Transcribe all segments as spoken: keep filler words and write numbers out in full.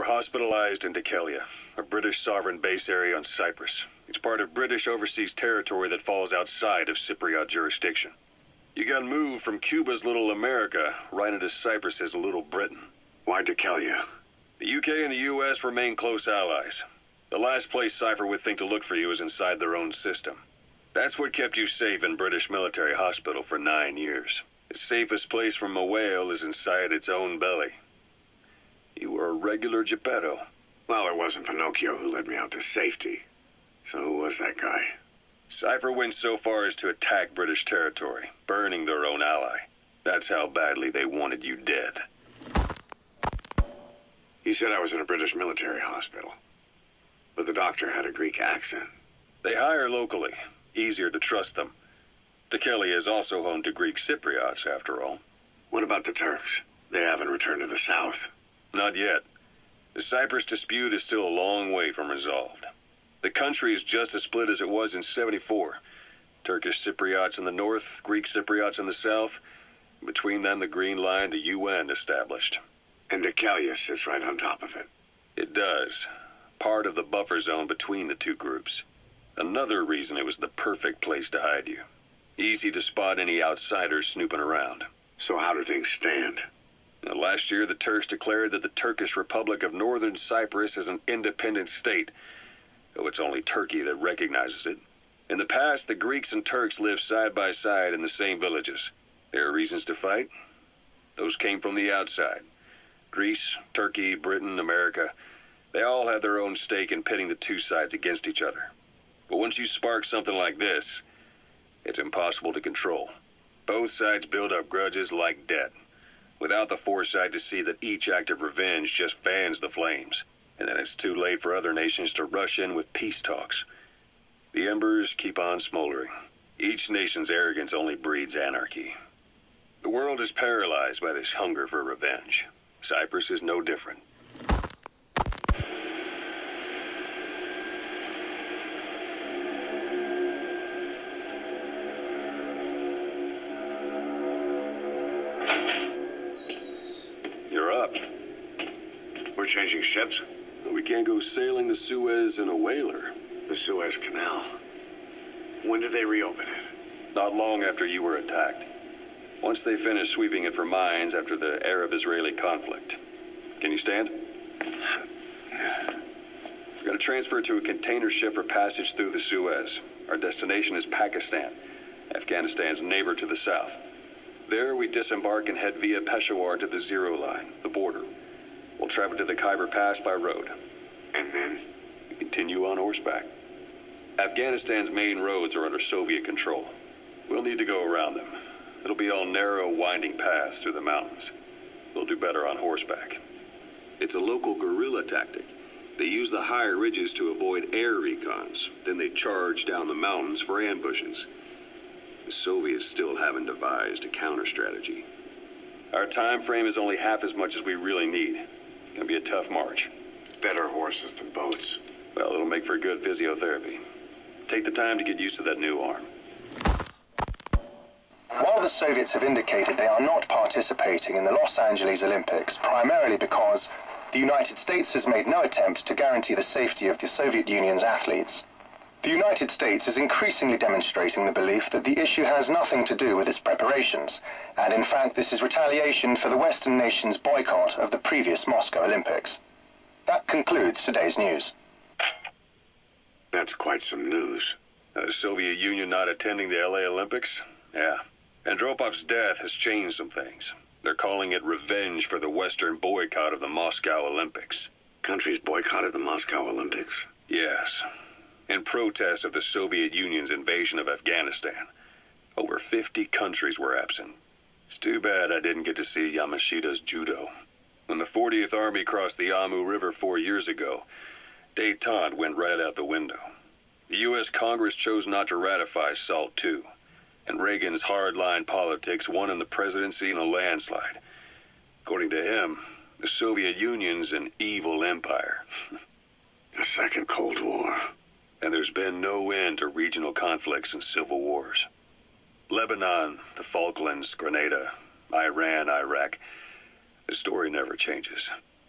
hospitalized in Dhekelia, a British sovereign base area on Cyprus. It's part of British overseas territory that falls outside of Cypriot jurisdiction. You got moved from Cuba's Little America right into Cyprus's Little Britain. Why Dhekelia? The U K and the U S remain close allies. The last place Cypher would think to look for you is inside their own system. That's what kept you safe in British military hospital for nine years. The safest place from a whale is inside its own belly. You were a regular Geppetto. Well, it wasn't Pinocchio who led me out to safety. So who was that guy? Cypher went so far as to attack British territory, burning their own ally. That's how badly they wanted you dead. He said I was in a British military hospital. But the doctor had a Greek accent. They hire locally. Easier to trust them. Dhekelia is also home to Greek Cypriots, after all. What about the Turks? They haven't returned to the south. Not yet. The Cyprus dispute is still a long way from resolved. The country is just as split as it was in seventy-four. Turkish Cypriots in the north, Greek Cypriots in the south. Between them, the Green Line, the U N established. And Dhekelia sits right on top of it. It does. Part of the buffer zone between the two groups. Another reason it was the perfect place to hide you. Easy to spot any outsiders snooping around. So how do things stand? Now, last year, the Turks declared that the Turkish Republic of Northern Cyprus is an independent state, though it's only Turkey that recognizes it. In the past, the Greeks and Turks lived side by side in the same villages. There are reasons to fight. Those came from the outside. Greece, Turkey, Britain, America, they all had their own stake in pitting the two sides against each other. But once you spark something like this, it's impossible to control. Both sides build up grudges like debt, without the foresight to see that each act of revenge just fans the flames. And then it's too late for other nations to rush in with peace talks. The embers keep on smoldering. Each nation's arrogance only breeds anarchy. The world is paralyzed by this hunger for revenge. Cyprus is no different. You're up. We're changing ships? We can't go sailing the Suez in a whaler. The Suez Canal. When did they reopen it? Not long after you were attacked. Once they finished sweeping it for mines after the Arab-Israeli conflict. Can you stand? We're going to transfer to a container ship for passage through the Suez. Our destination is Pakistan, Afghanistan's neighbor to the south. There we disembark and head via Peshawar to the Zero Line, the border. We'll travel to the Khyber Pass by road. And then? We continue on horseback. Afghanistan's main roads are under Soviet control. We'll need to go around them. It'll be all narrow, winding paths through the mountains. We'll do better on horseback. It's a local guerrilla tactic. They use the higher ridges to avoid air recons. Then they charge down the mountains for ambushes. The Soviets still haven't devised a counter-strategy. Our time frame is only half as much as we really need. It's gonna be a tough march. Better horses than boats. Well, it'll make for good physiotherapy. Take the time to get used to that new arm. While the Soviets have indicated they are not participating in the Los Angeles Olympics, primarily because the United States has made no attempt to guarantee the safety of the Soviet Union's athletes, the United States is increasingly demonstrating the belief that the issue has nothing to do with its preparations, and in fact this is retaliation for the Western nations' boycott of the previous Moscow Olympics. That concludes today's news. That's quite some news. The Soviet Union not attending the L A Olympics? Yeah. Andropov's death has changed some things. They're calling it revenge for the Western boycott of the Moscow Olympics. Countries boycotted the Moscow Olympics? Yes. In protest of the Soviet Union's invasion of Afghanistan. Over fifty countries were absent. It's too bad I didn't get to see Yamashita's judo. When the fortieth Army crossed the Amu River four years ago, détente went right out the window. The U S Congress chose not to ratify SALT two, and Reagan's hardline politics won in the presidency in a landslide. According to him, the Soviet Union's an evil empire. A second Cold War. And there's been no end to regional conflicts and civil wars. Lebanon, the Falklands, Grenada, Iran, Iraq. The story never changes.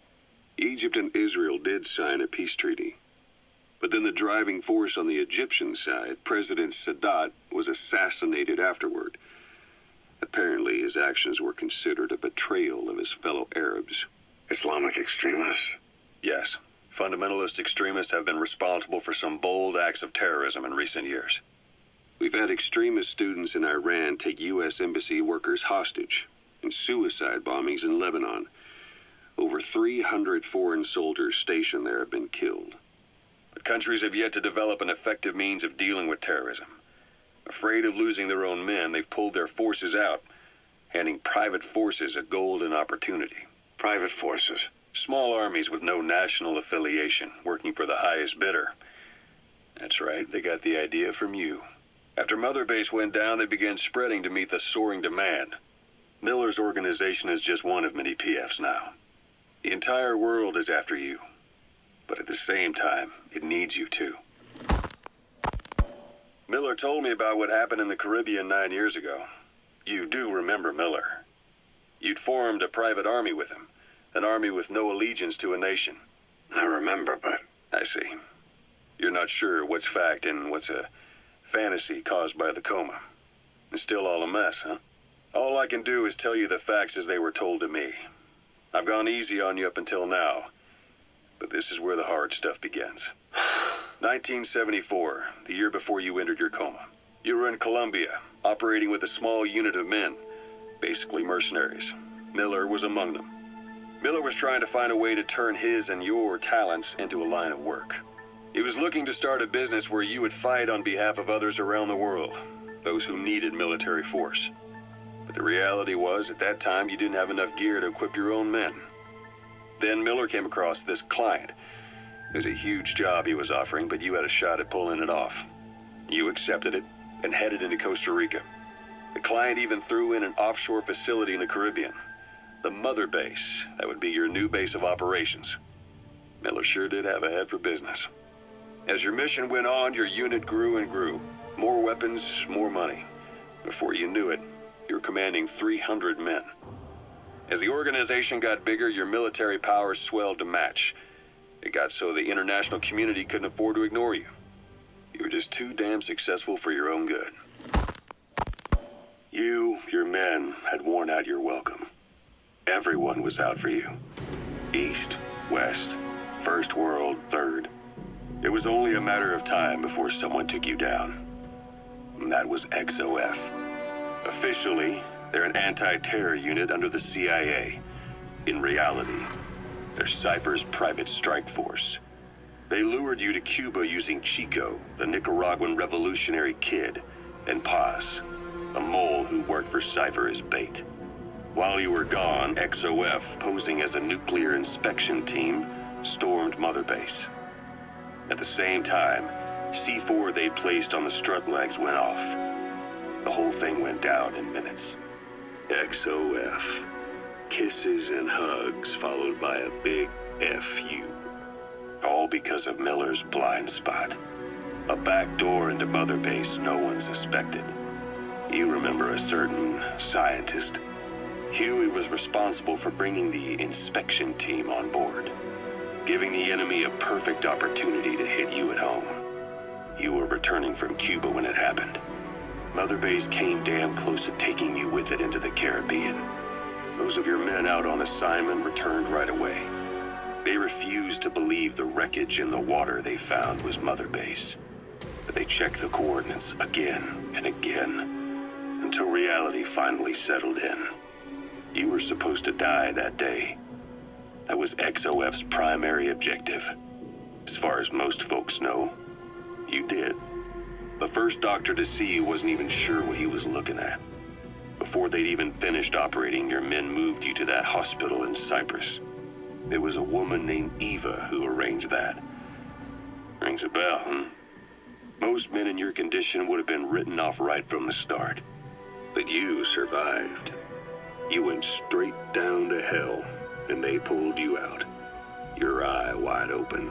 Egypt and Israel did sign a peace treaty. But then the driving force on the Egyptian side, President Sadat, was assassinated afterward. Apparently, his actions were considered a betrayal of his fellow Arabs. Islamic extremists? Yes. Fundamentalist extremists have been responsible for some bold acts of terrorism in recent years. We've had extremist students in Iran take U S embassy workers hostage, and suicide bombings in Lebanon. Over three hundred foreign soldiers stationed there have been killed. But countries have yet to develop an effective means of dealing with terrorism. Afraid of losing their own men, they've pulled their forces out, handing private forces a golden opportunity. Private forces? Small armies with no national affiliation, working for the highest bidder. That's right, they got the idea from you. After Mother Base went down, they began spreading to meet the soaring demand. Miller's organization is just one of many P Fs now. The entire world is after you. But at the same time, it needs you too. Miller told me about what happened in the Caribbean nine years ago. You do remember Miller. You'd formed a private army with him. An army with no allegiance to a nation. I remember, but... I see. You're not sure what's fact and what's a fantasy caused by the Coma. It's still all a mess, huh? All I can do is tell you the facts as they were told to me. I've gone easy on you up until now, but this is where the hard stuff begins. nineteen seventy-four, the year before you entered your coma. You were in Colombia, operating with a small unit of men, basically mercenaries. Miller was among them. Miller was trying to find a way to turn his and your talents into a line of work. He was looking to start a business where you would fight on behalf of others around the world, those who needed military force. But the reality was, at that time, you didn't have enough gear to equip your own men. Then Miller came across this client. It was a huge job he was offering, but you had a shot at pulling it off. You accepted it and headed into Costa Rica. The client even threw in an offshore facility in the Caribbean. The Mother Base, that would be your new base of operations. Miller sure did have a head for business. As your mission went on, your unit grew and grew. More weapons, more money. Before you knew it, you were commanding three hundred men. As the organization got bigger, your military powers swelled to match. It got so the international community couldn't afford to ignore you. You were just too damn successful for your own good. You, your men, had worn out your welcome. Everyone was out for you. East, West, First World, Third. It was only a matter of time before someone took you down. And that was X O F. Officially, they're an anti-terror unit under the C I A. In reality, they're Cyprus' private strike force. They lured you to Cuba using Chico, the Nicaraguan revolutionary kid, and Paz, a mole who worked for Cypher as bait. While you were gone, X O F, posing as a nuclear inspection team, stormed Mother Base. At the same time, C four they'd placed on the strut legs went off. The whole thing went down in minutes. X O F. Kisses and hugs followed by a big F U. All because of Miller's blind spot. A back door into Mother Base no one suspected. You remember a certain scientist. Huey was responsible for bringing the inspection team on board, giving the enemy a perfect opportunity to hit you at home. You were returning from Cuba when it happened. Mother Base came damn close to taking you with it into the Caribbean. Those of your men out on assignment returned right away. They refused to believe the wreckage in the water they found was Mother Base. But they checked the coordinates again and again, until reality finally settled in. You were supposed to die that day. That was X O F's primary objective. As far as most folks know, you did. The first doctor to see you wasn't even sure what he was looking at. Before they'd even finished operating, your men moved you to that hospital in Cyprus. There was a woman named Eva who arranged that. Rings a bell, huh? Most men in your condition would have been written off right from the start. But you survived. You went straight down to hell, and they pulled you out. Your eye wide open.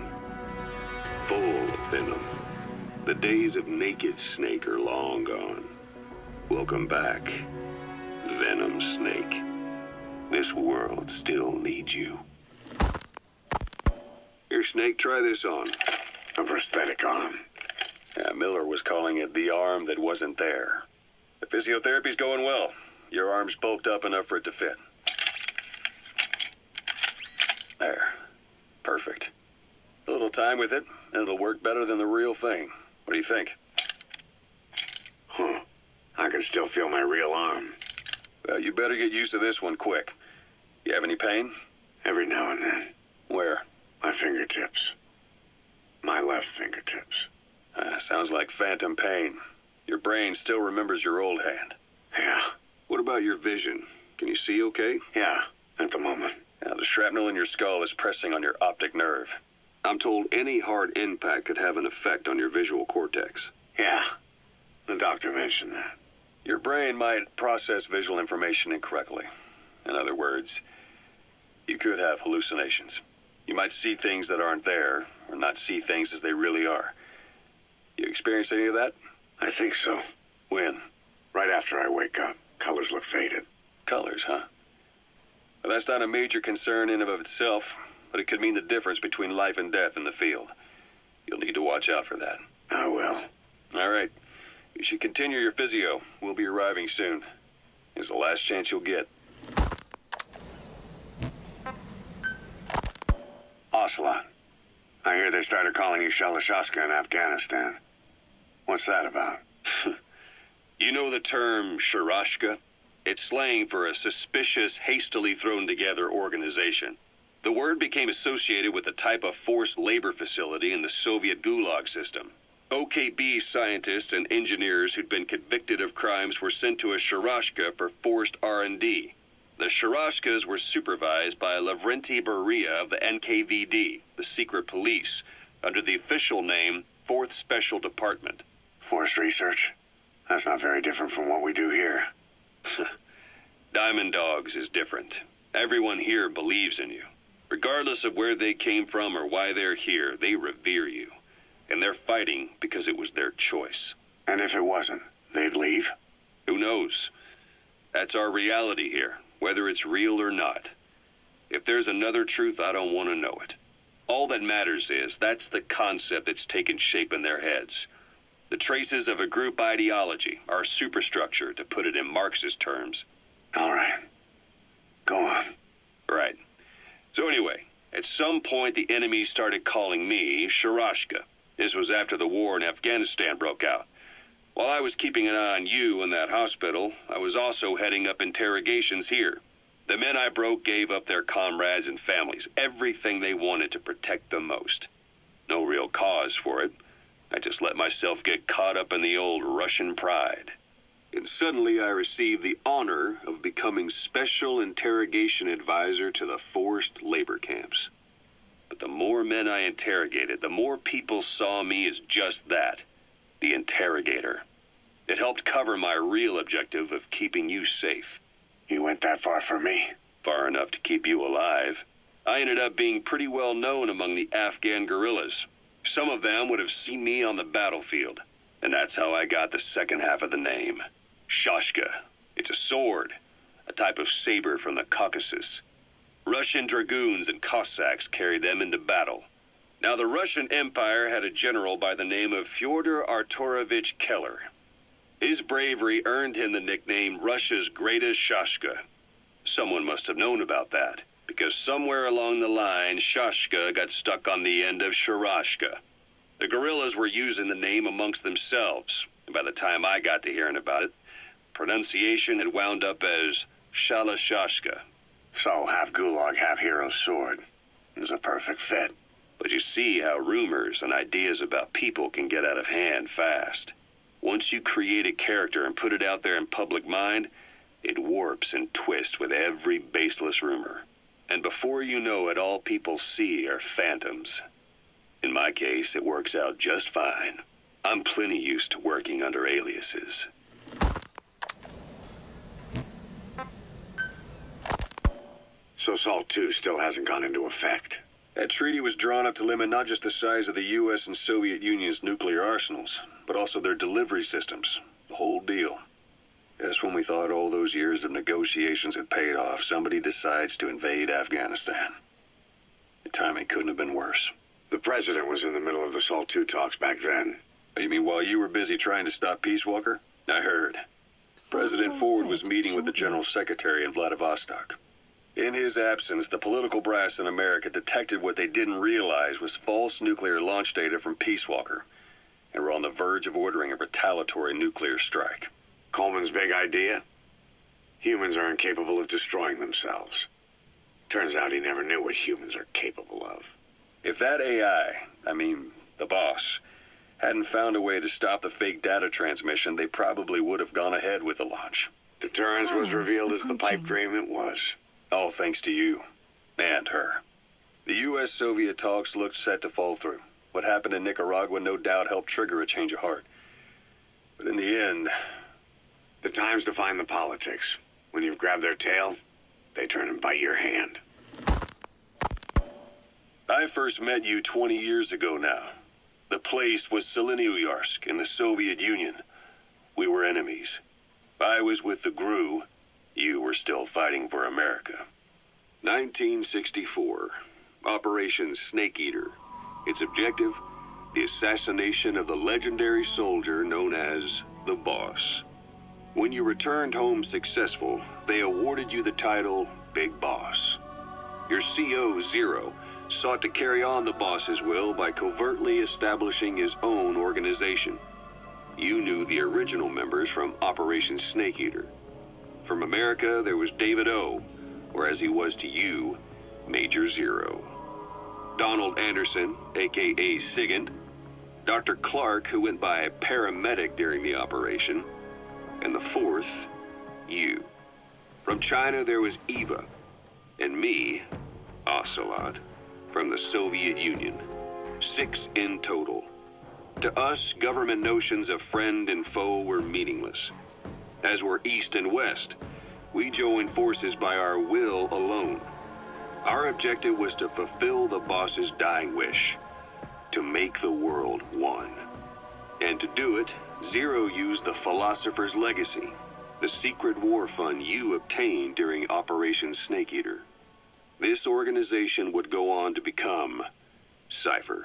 Full of venom. The days of naked snake are long gone. Welcome back, Venom Snake. This world still needs you. Snake, try this on. A prosthetic arm. Yeah, Miller was calling it the arm that wasn't there. The physiotherapy's going well. Your arm's bulked up enough for it to fit. There. Perfect. A little time with it, and it'll work better than the real thing. What do you think? Huh. I can still feel my real arm. Well, you better get used to this one quick. You have any pain? Every now and then. Where? My fingertips. My left fingertips. Uh, sounds like phantom pain. Your brain still remembers your old hand. Yeah. What about your vision? Can you see okay? Yeah, at the moment. Now, the shrapnel in your skull is pressing on your optic nerve. I'm told any hard impact could have an effect on your visual cortex. Yeah. The doctor mentioned that. Your brain might process visual information incorrectly. In other words, you could have hallucinations. You might see things that aren't there, or not see things as they really are. You experience any of that? I think so. When? Right after I wake up. Colors look faded. Colors, huh? Well, that's not a major concern in and of itself, but it could mean the difference between life and death in the field. You'll need to watch out for that. I will. All right. You should continue your physio. We'll be arriving soon. It's the last chance you'll get. Ocelot. I hear they started calling you Shalashaska in Afghanistan. What's that about? You know the term Sharashka? It's slang for a suspicious, hastily thrown together organization. The word became associated with a type of forced labor facility in the Soviet Gulag system. O K B scientists and engineers who'd been convicted of crimes were sent to a Sharashka for forced R and D. The Sharashkas were supervised by Lavrenti Beria of the N K V D, the secret police, under the official name fourth Special Department. Forced research? That's not very different from what we do here. Diamond Dogs is different. Everyone here believes in you. Regardless of where they came from or why they're here, they revere you. And they're fighting because it was their choice. And if it wasn't, they'd leave? Who knows? That's our reality here, whether it's real or not. If there's another truth, I don't want to know it. All that matters is that's the concept that's taken shape in their heads. The traces of a group ideology, our superstructure, to put it in Marxist terms. All right. Go on. Right. So anyway, at some point the enemy started calling me Sharashka. This was after the war in Afghanistan broke out. While I was keeping an eye on you in that hospital, I was also heading up interrogations here. The men I broke gave up their comrades and families, everything they wanted to protect them most. No real cause for it. I just let myself get caught up in the old Russian pride. And suddenly I received the honor of becoming Special Interrogation Advisor to the forced labor camps. But the more men I interrogated, the more people saw me as just that, the interrogator. It helped cover my real objective of keeping you safe. You went that far for me? Far enough to keep you alive. I ended up being pretty well known among the Afghan guerrillas. Some of them would have seen me on the battlefield, and that's how I got the second half of the name. Shashka. It's a sword, a type of saber from the Caucasus. Russian dragoons and Cossacks carried them into battle. Now, the Russian Empire had a general by the name of Fyodor Arturovich Keller. His bravery earned him the nickname Russia's Greatest Shashka. Someone must have known about that, because somewhere along the line, Shashka got stuck on the end of Sharashka. The guerrillas were using the name amongst themselves, and by the time I got to hearing about it, pronunciation had wound up as Shalashaska. So, half gulag, half hero sword. Is a perfect fit. But you see how rumors and ideas about people can get out of hand fast. Once you create a character and put it out there in public mind, it warps and twists with every baseless rumor. And before you know it, all people see are phantoms. In my case, it works out just fine. I'm plenty used to working under aliases. So SALT two still hasn't gone into effect? That treaty was drawn up to limit not just the size of the U S and Soviet Union's nuclear arsenals, but also their delivery systems, the whole deal. Just when we thought all those years of negotiations had paid off, somebody decides to invade Afghanistan. The timing couldn't have been worse. The president was in the middle of the SALT two talks back then. You mean while you were busy trying to stop Peace Walker? I heard. President Ford was meeting with the General Secretary in Vladivostok. In his absence, the political brass in America detected what they didn't realize was false nuclear launch data from Peace Walker, and were on the verge of ordering a retaliatory nuclear strike. Coleman's big idea? Humans are incapable of destroying themselves. Turns out he never knew what humans are capable of. If that A I, I mean, the boss, hadn't found a way to stop the fake data transmission, they probably would have gone ahead with the launch. Deterrence was revealed as the pipe dream it was. All thanks to you. And her. The U S Soviet talks looked set to fall through. What happened in Nicaragua no doubt helped trigger a change of heart. But in the end... The time's to find the politics. When you've grabbed their tail, they turn and bite your hand. I first met you twenty years ago now. The place was Selenouyarsk in the Soviet Union. We were enemies. I was with the G R U. You were still fighting for America. nineteen sixty-four. Operation Snake Eater. Its objective, the assassination of the legendary soldier known as the Boss. When you returned home successful, they awarded you the title Big Boss. Your C O, Zero, sought to carry on the boss's will by covertly establishing his own organization. You knew the original members from Operation Snake Eater. From America, there was David O, or as he was to you, Major Zero. Donald Anderson, a k a. Sigint, Doctor Clark, who went by paramedic during the operation, and the fourth, you. From China, there was Eva, and me, Ocelot, from the Soviet Union. Six in total. To us, government notions of friend and foe were meaningless. As were East and West, we joined forces by our will alone. Our objective was to fulfill the boss's dying wish, to make the world one. And to do it, Zero used the Philosopher's Legacy, the secret war fund you obtained during Operation Snake Eater. This organization would go on to become Cypher.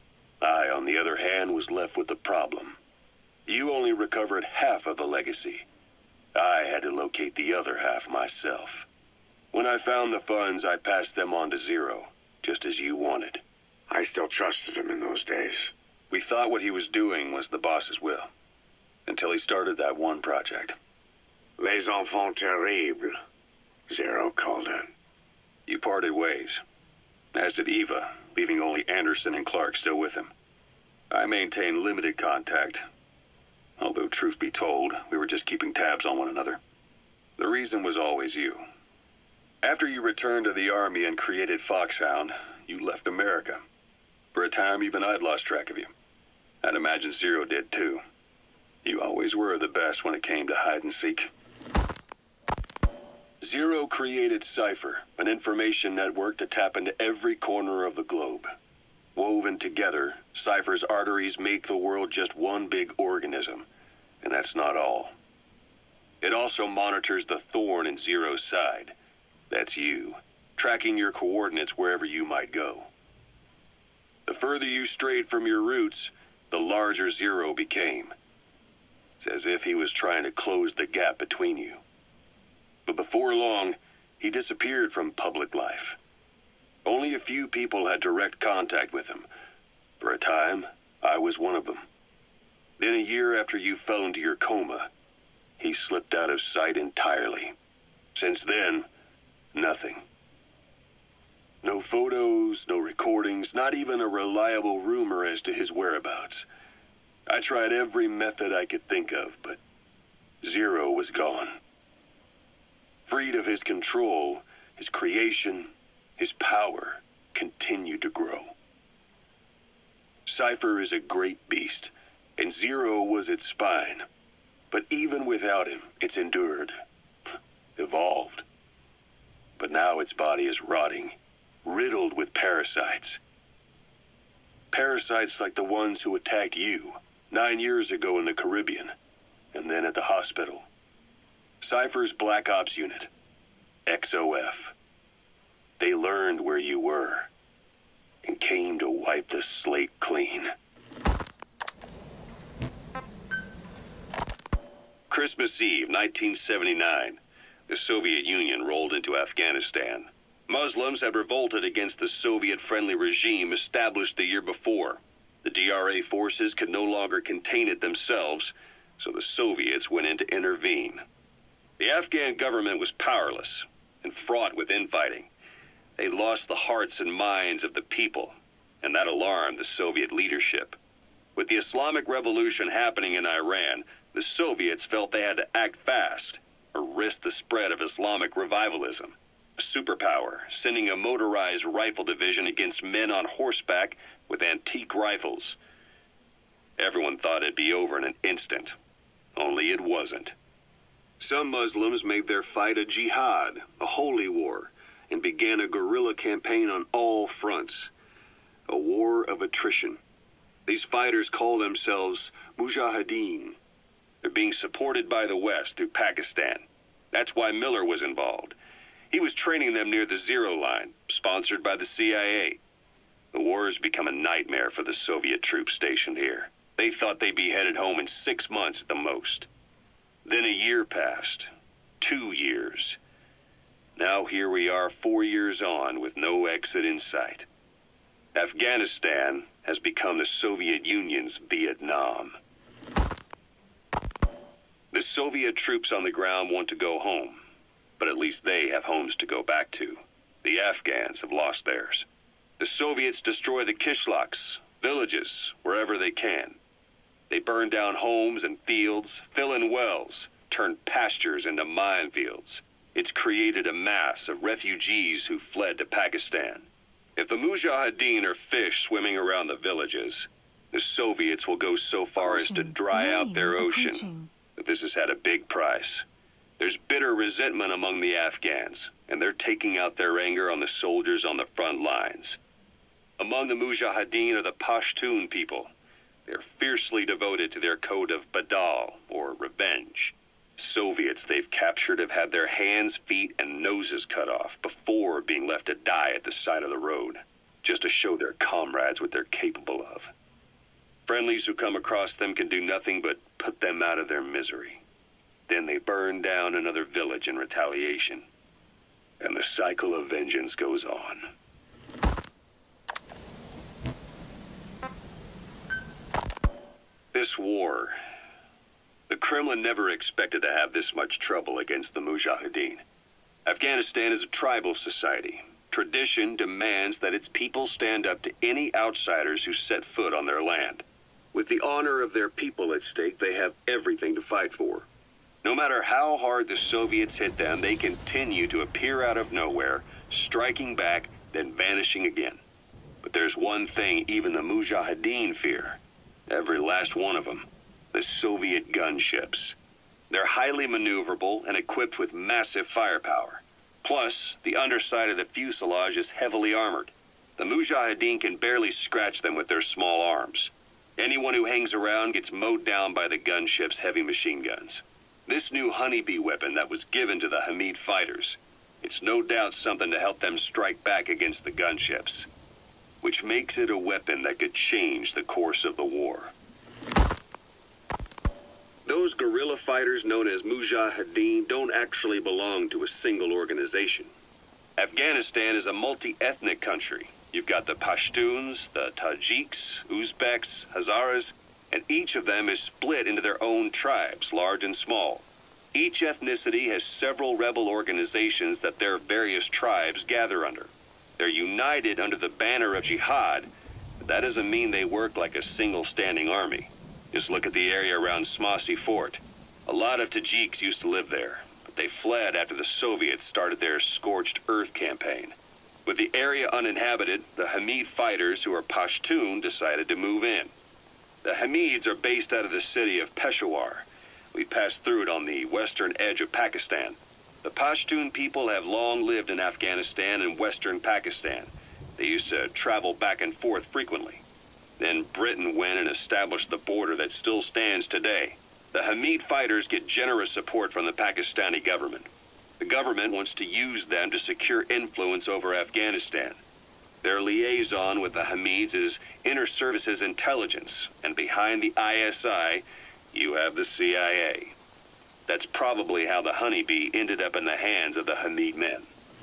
I, on the other hand, was left with the problem. You only recovered half of the legacy. I had to locate the other half myself. When I found the funds, I passed them on to Zero, just as you wanted. I still trusted him in those days. We thought what he was doing was the boss's will, until he started that one project. Les enfants terribles, Zero called it. You parted ways, as did Eva, leaving only Anderson and Clark still with him. I maintained limited contact, although truth be told, we were just keeping tabs on one another. The reason was always you. After you returned to the Army and created Foxhound, you left America. For a time, even I'd lost track of you. I'd imagine Zero did too. You always were the best when it came to hide and seek. Zero created Cypher, an information network to tap into every corner of the globe. Woven together, Cypher's arteries make the world just one big organism, and that's not all. It also monitors the thorn in Zero's side. That's you, tracking your coordinates wherever you might go. The further you strayed from your roots, the larger Zero became. It's as if he was trying to close the gap between you. But before long, he disappeared from public life. Only a few people had direct contact with him. For a time, I was one of them. Then a year after you fell into your coma, he slipped out of sight entirely. Since then, nothing. No photos, no recordings, not even a reliable rumor as to his whereabouts. I tried every method I could think of, but Zero was gone. Freed of his control, his creation, his power continued to grow. Cypher is a great beast, and Zero was its spine. But even without him, it's endured, evolved. But now its body is rotting, riddled with parasites. Parasites like the ones who attacked you nine years ago in the Caribbean, and then at the hospital. Cypher's Black Ops Unit, X O F. They learned where you were, and came to wipe the slate clean. Christmas Eve, nineteen seventy-nine, the Soviet Union rolled into Afghanistan. Muslims had revolted against the Soviet-friendly regime established the year before. The D R A forces could no longer contain it themselves, so the Soviets went in to intervene. The Afghan government was powerless and fraught with infighting. They lost the hearts and minds of the people, and that alarmed the Soviet leadership. With the Islamic Revolution happening in Iran, the Soviets felt they had to act fast or risk the spread of Islamic revivalism. A superpower, sending a motorized rifle division against men on horseback with antique rifles. Everyone thought it'd be over in an instant, only it wasn't. Some Muslims made their fight a jihad, a holy war, and began a guerrilla campaign on all fronts. A war of attrition. These fighters call themselves mujahideen. They're being supported by the West through Pakistan. That's why Miller was involved. He was training them near the Zero Line, sponsored by the C I A. The war has become a nightmare for the Soviet troops stationed here. They thought they'd be headed home in six months at the most. Then a year passed. Two years. Now here we are four years on with no exit in sight. Afghanistan has become the Soviet Union's Vietnam. The Soviet troops on the ground want to go home, but at least they have homes to go back to. The Afghans have lost theirs. The Soviets destroy the kishlaks, villages, wherever they can. They burn down homes and fields, fill in wells, turn pastures into minefields. It's created a mass of refugees who fled to Pakistan. If the Mujahideen are fish swimming around the villages, the Soviets will go so far as to dry out their ocean. But this has had a big price. There's bitter resentment among the Afghans, and they're taking out their anger on the soldiers on the front lines. Among the Mujahideen are the Pashtun people. They're fiercely devoted to their code of Badal, or revenge. Soviets they've captured have had their hands, feet, and noses cut off before being left to die at the side of the road, just to show their comrades what they're capable of. Friendlies who come across them can do nothing but put them out of their misery. Then they burn down another village in retaliation. And the cycle of vengeance goes on. This war, the Kremlin never expected to have this much trouble against the Mujahideen. Afghanistan is a tribal society. Tradition demands that its people stand up to any outsiders who set foot on their land. With the honor of their people at stake, they have everything to fight for. No matter how hard the Soviets hit them, they continue to appear out of nowhere, striking back, then vanishing again. But there's one thing even the Mujahideen fear. Every last one of them. The Soviet gunships. They're highly maneuverable and equipped with massive firepower. Plus, the underside of the fuselage is heavily armored. The Mujahideen can barely scratch them with their small arms. Anyone who hangs around gets mowed down by the gunship's heavy machine guns. This new honeybee weapon that was given to the Hamid fighters, it's no doubt something to help them strike back against the gunships, which makes it a weapon that could change the course of the war. Those guerrilla fighters known as Mujahideen don't actually belong to a single organization. Afghanistan is a multi-ethnic country. You've got the Pashtuns, the Tajiks, Uzbeks, Hazaras, and each of them is split into their own tribes, large and small. Each ethnicity has several rebel organizations that their various tribes gather under. They're united under the banner of jihad, but that doesn't mean they work like a single standing army. Just look at the area around Smasi Fort. A lot of Tajiks used to live there, but they fled after the Soviets started their Scorched Earth campaign. With the area uninhabited, the Hamid fighters, who are Pashtun, decided to move in. The Hamids are based out of the city of Peshawar. We passed through it on the western edge of Pakistan. The Pashtun people have long lived in Afghanistan and western Pakistan. They used to travel back and forth frequently. Then Britain went and established the border that still stands today. The Hamid fighters get generous support from the Pakistani government. The government wants to use them to secure influence over Afghanistan. Their liaison with the Hamids is Inter-Services Intelligence, and behind the I S I, you have the C I A. That's probably how the Honeybee ended up in the hands of the Hamid men.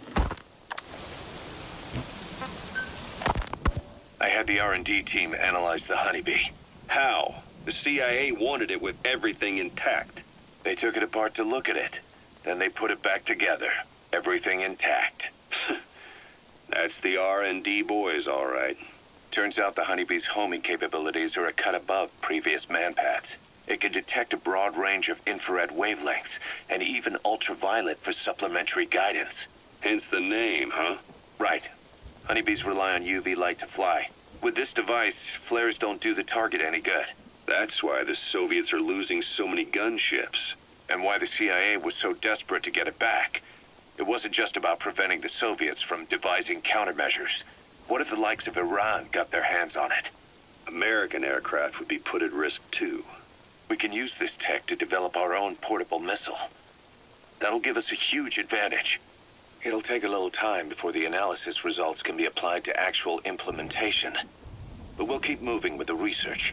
I had the R and D team analyze the Honeybee. How? The C I A wanted it with everything intact. They took it apart to look at it. Then they put it back together. Everything intact. That's the R and D boys, all right. Turns out the Honeybee's homing capabilities are a cut above previous manpads. It can detect a broad range of infrared wavelengths, and even ultraviolet for supplementary guidance. Hence the name, huh? Right. Honeybees rely on U V light to fly. With this device, flares don't do the target any good. That's why the Soviets are losing so many gunships, and why the C I A was so desperate to get it back. It wasn't just about preventing the Soviets from devising countermeasures. What if the likes of Iran got their hands on it? American aircraft would be put at risk too. We can use this tech to develop our own portable missile. That'll give us a huge advantage. It'll take a little time before the analysis results can be applied to actual implementation. But we'll keep moving with the research.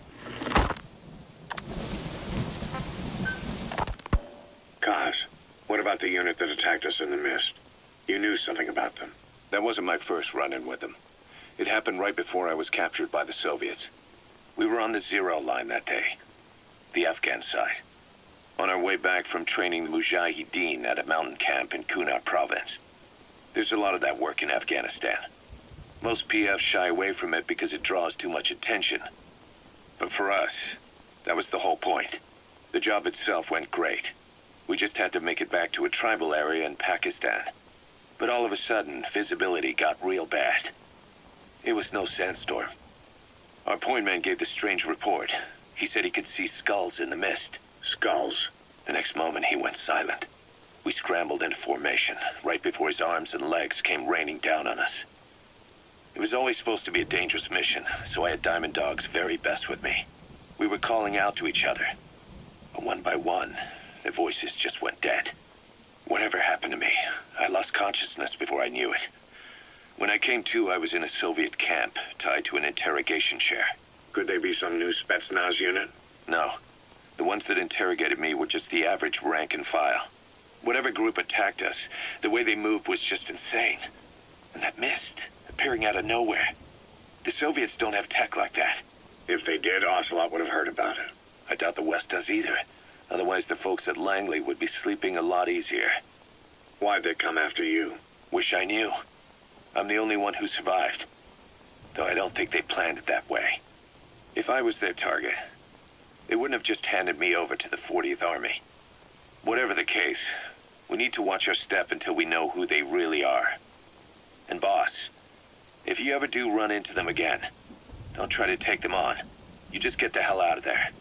Kaz, what about the unit that attacked us in the mist? You knew something about them. That wasn't my first run-in with them. It happened right before I was captured by the Soviets. We were on the Zero line that day, the Afghan side, on our way back from training the Mujahideen at a mountain camp in Kunar province. There's a lot of that work in Afghanistan. Most P Fs shy away from it because it draws too much attention. But for us, that was the whole point. The job itself went great. We just had to make it back to a tribal area in Pakistan. But all of a sudden, visibility got real bad. It was no sandstorm. Our point man gave this strange report. He said he could see skulls in the mist. Skulls? The next moment, he went silent. We scrambled into formation, right before his arms and legs came raining down on us. It was always supposed to be a dangerous mission, so I had Diamond Dog's very best with me. We were calling out to each other. But one by one, their voices just went dead. Whatever happened to me, I lost consciousness before I knew it. When I came to, I was in a Soviet camp, tied to an interrogation chair. Could they be some new Spetsnaz unit? No. The ones that interrogated me were just the average rank and file. Whatever group attacked us, the way they moved was just insane. And that mist, appearing out of nowhere. The Soviets don't have tech like that. If they did, Ocelot would have heard about it. I doubt the West does either. Otherwise, the folks at Langley would be sleeping a lot easier. Why'd they come after you? Wish I knew. I'm the only one who survived. Though I don't think they planned it that way. If I was their target, they wouldn't have just handed me over to the fortieth Army. Whatever the case, we need to watch our step until we know who they really are. And boss, if you ever do run into them again, don't try to take them on. You just get the hell out of there.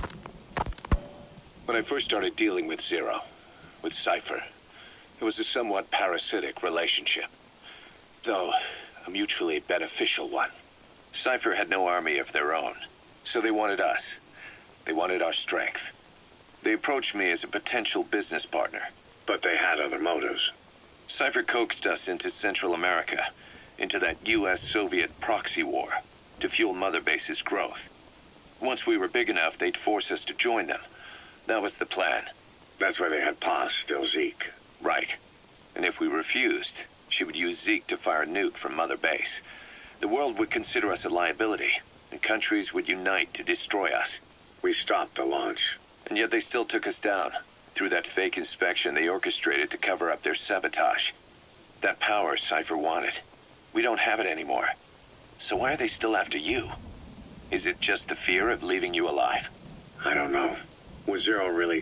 When I first started dealing with Zero, with Cypher, it was a somewhat parasitic relationship. Though, a mutually beneficial one. Cypher had no army of their own, so they wanted us. They wanted our strength. They approached me as a potential business partner. But they had other motives. Cypher coaxed us into Central America, into that U S Soviet proxy war, to fuel Mother Base's growth. Once we were big enough, they'd force us to join them. That was the plan. That's why they had Paz, still Zeke. Right. And if we refused, she would use Zeke to fire a nuke from Mother Base. The world would consider us a liability, and countries would unite to destroy us. We stopped the launch. And yet they still took us down, through that fake inspection they orchestrated to cover up their sabotage. That power Cypher wanted. We don't have it anymore. So why are they still after you? Is it just the fear of leaving you alive? I don't know. Was Zero really...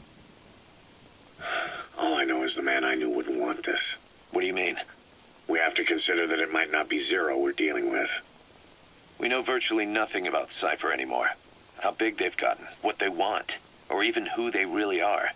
All I know is the man I knew wouldn't want this. What do you mean? We have to consider that it might not be Zero we're dealing with. We know virtually nothing about Cypher anymore. How big they've gotten, what they want, or even who they really are.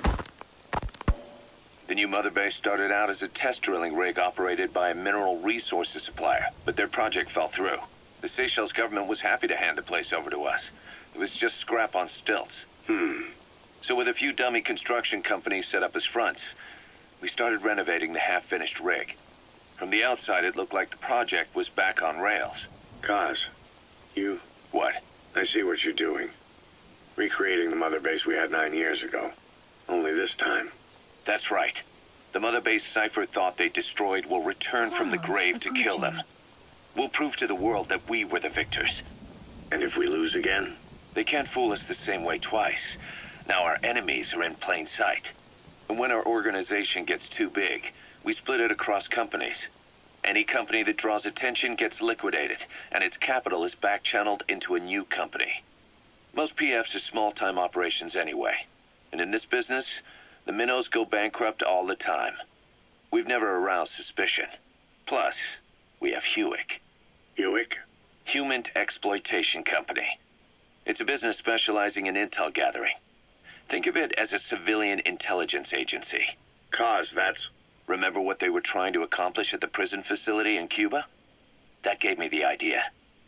The new Mother Base started out as a test drilling rig operated by a mineral resources supplier, but their project fell through. The Seychelles government was happy to hand the place over to us. It was just scrap on stilts. Hmm. So with a few dummy construction companies set up as fronts, we started renovating the half-finished rig. From the outside, it looked like the project was back on rails. Kaz, you... What? I see what you're doing. Recreating the mother base we had nine years ago. Only this time. That's right. The mother base Cypher thought they destroyed will return from the grave to kill them. We'll prove to the world that we were the victors. And if we lose again? They can't fool us the same way twice. Now our enemies are in plain sight. And when our organization gets too big, we split it across companies. Any company that draws attention gets liquidated, and its capital is back-channeled into a new company. Most P Fs are small-time operations anyway. And in this business, the minnows go bankrupt all the time. We've never aroused suspicion. Plus, we have Hewick. Hewick? Human Exploitation Company. It's a business specializing in intel gathering. Think of it as a civilian intelligence agency. Kaz, that's... Remember what they were trying to accomplish at the prison facility in Cuba? That gave me the idea.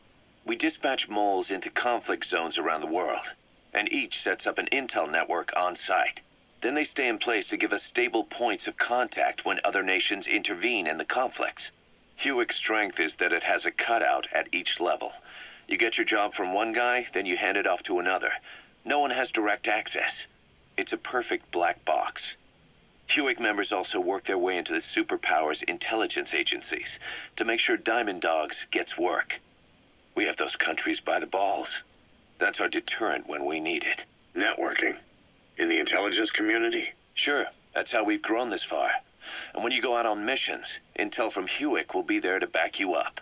We dispatch moles into conflict zones around the world, and each sets up an intel network on site. Then they stay in place to give us stable points of contact when other nations intervene in the conflicts. Hewick's strength is that it has a cutout at each level. You get your job from one guy, then you hand it off to another. No one has direct access. It's a perfect black box. Hewick members also work their way into the superpowers intelligence agencies to make sure Diamond Dogs gets work. We have those countries by the balls. That's our deterrent when we need it. Networking? In the intelligence community? Sure, that's how we've grown this far. And when you go out on missions, intel from Hewick will be there to back you up.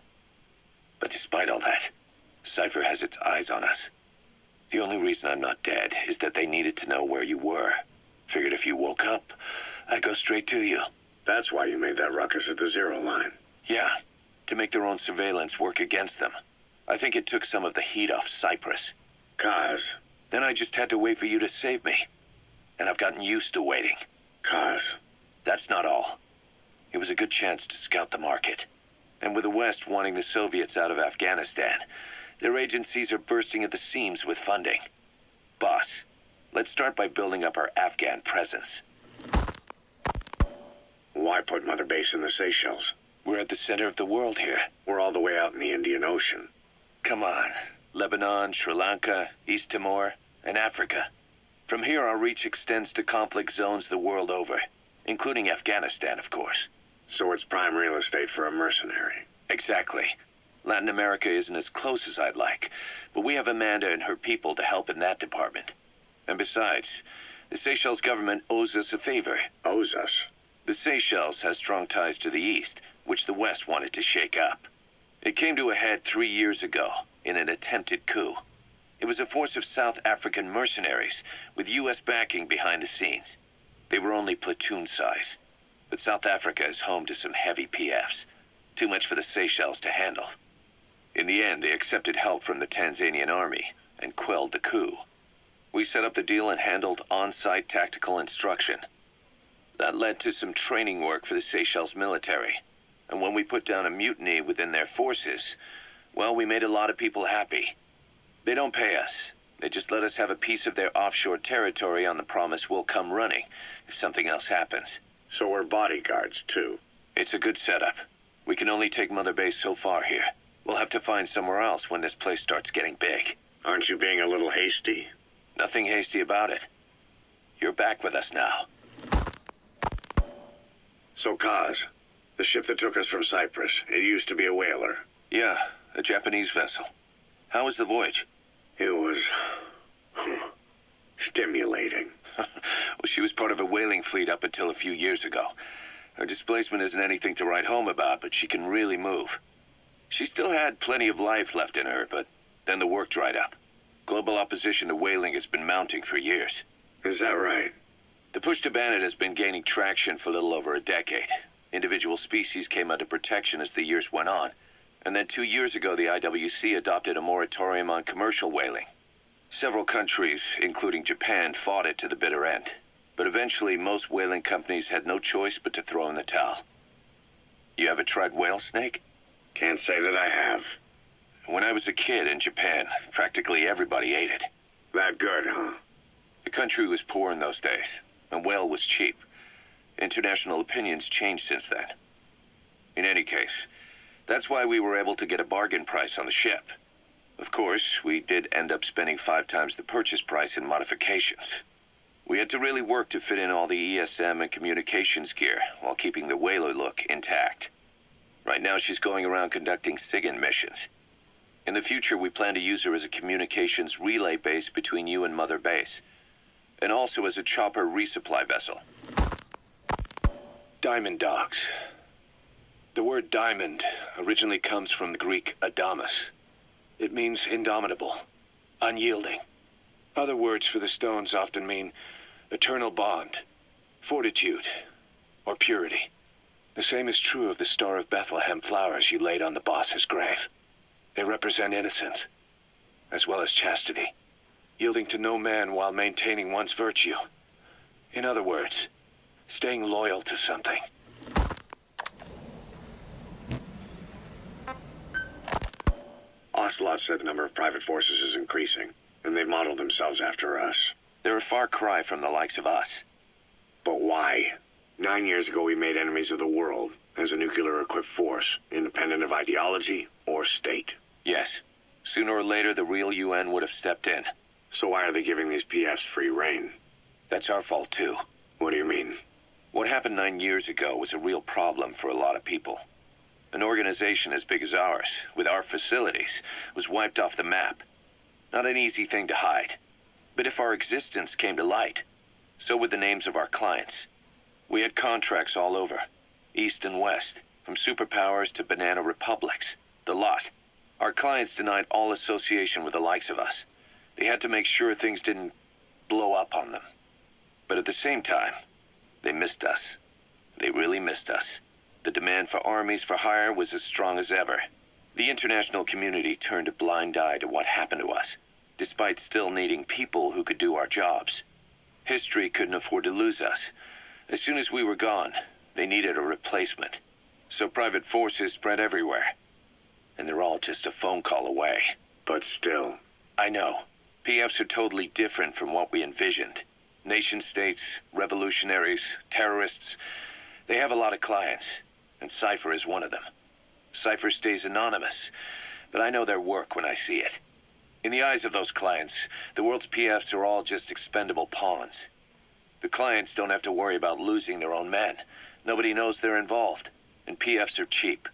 But despite all that, Cypher has its eyes on us. The only reason I'm not dead is that they needed to know where you were. Figured if you woke up, I'd go straight to you. That's why you made that ruckus at the Zero Line. Yeah, to make their own surveillance work against them. I think it took some of the heat off Cyprus. Kaz. Then I just had to wait for you to save me. And I've gotten used to waiting. Kaz. That's not all. It was a good chance to scout the market. And with the West wanting the Soviets out of Afghanistan, their agencies are bursting at the seams with funding. Boss, let's start by building up our Afghan presence. Why put Mother Base in the Seychelles? We're at the center of the world here. We're all the way out in the Indian Ocean. Come on. Lebanon, Sri Lanka, East Timor, and Africa. From here, our reach extends to conflict zones the world over, including Afghanistan, of course. So it's prime real estate for a mercenary. Exactly. Latin America isn't as close as I'd like, but we have Amanda and her people to help in that department. And besides, the Seychelles government owes us a favor. Owes us? The Seychelles has strong ties to the East, which the West wanted to shake up. It came to a head three years ago in an attempted coup. It was a force of South African mercenaries with U S backing behind the scenes. They were only platoon size, but South Africa is home to some heavy P Fs, too much for the Seychelles to handle. In the end, they accepted help from the Tanzanian army and quelled the coup. We set up the deal and handled on-site tactical instruction. That led to some training work for the Seychelles military. And when we put down a mutiny within their forces, well, we made a lot of people happy. They don't pay us. They just let us have a piece of their offshore territory on the promise we'll come running if something else happens. So we're bodyguards, too. It's a good setup. We can only take Mother Base so far here. We'll have to find somewhere else when this place starts getting big. Aren't you being a little hasty? Nothing hasty about it. You're back with us now. So, Kaz, the ship that took us from Cyprus, it used to be a whaler. Yeah, a Japanese vessel. How was the voyage? It was... stimulating. Well, she was part of a whaling fleet up until a few years ago. Her displacement isn't anything to write home about, but she can really move. She still had plenty of life left in her, but then the work dried up. Global opposition to whaling has been mounting for years. Is that right? The push to ban it has been gaining traction for a little over a decade. Individual species came under protection as the years went on. And then two years ago, the I W C adopted a moratorium on commercial whaling. Several countries, including Japan, fought it to the bitter end. But eventually, most whaling companies had no choice but to throw in the towel. You ever tried whale snake? Can't say that I have. When I was a kid in Japan, practically everybody ate it. That good, huh? The country was poor in those days, and whale was cheap. International opinions changed since then. In any case, that's why we were able to get a bargain price on the ship. Of course, we did end up spending five times the purchase price in modifications. We had to really work to fit in all the E S M and communications gear while keeping the whaler look intact. Right now, she's going around conducting SIGINT missions. In the future, we plan to use her as a communications relay base between you and Mother Base, and also as a chopper resupply vessel. Diamond dogs. The word diamond originally comes from the Greek adamas. It means indomitable, unyielding. Other words for the stones often mean eternal bond, fortitude, or purity. The same is true of the Star of Bethlehem flowers you laid on the boss's grave. They represent innocence, as well as chastity, yielding to no man while maintaining one's virtue. In other words, staying loyal to something. Ocelot said the number of private forces is increasing, and they've modeled themselves after us. They're a far cry from the likes of us. But why? Nine years ago, we made enemies of the world as a nuclear-equipped force, independent of ideology or state. Yes. Sooner or later, the real U N would have stepped in. So why are they giving these P Fs free rein? That's our fault, too. What do you mean? What happened nine years ago was a real problem for a lot of people. An organization as big as ours, with our facilities, was wiped off the map. Not an easy thing to hide. But if our existence came to light, so would the names of our clients. We had contracts all over, east and west, from superpowers to banana republics, the lot. Our clients denied all association with the likes of us. They had to make sure things didn't blow up on them. But at the same time, they missed us. They really missed us. The demand for armies for hire was as strong as ever. The international community turned a blind eye to what happened to us, despite still needing people who could do our jobs. History couldn't afford to lose us. As soon as we were gone, they needed a replacement. So private forces spread everywhere. And they're all just a phone call away. But still. I know. P Fs are totally different from what we envisioned. Nation-states, revolutionaries, terrorists, they have a lot of clients, and Cypher is one of them. Cypher stays anonymous, but I know their work when I see it. In the eyes of those clients, the world's P Fs are all just expendable pawns. The clients don't have to worry about losing their own men. Nobody knows they're involved, and P Fs are cheap.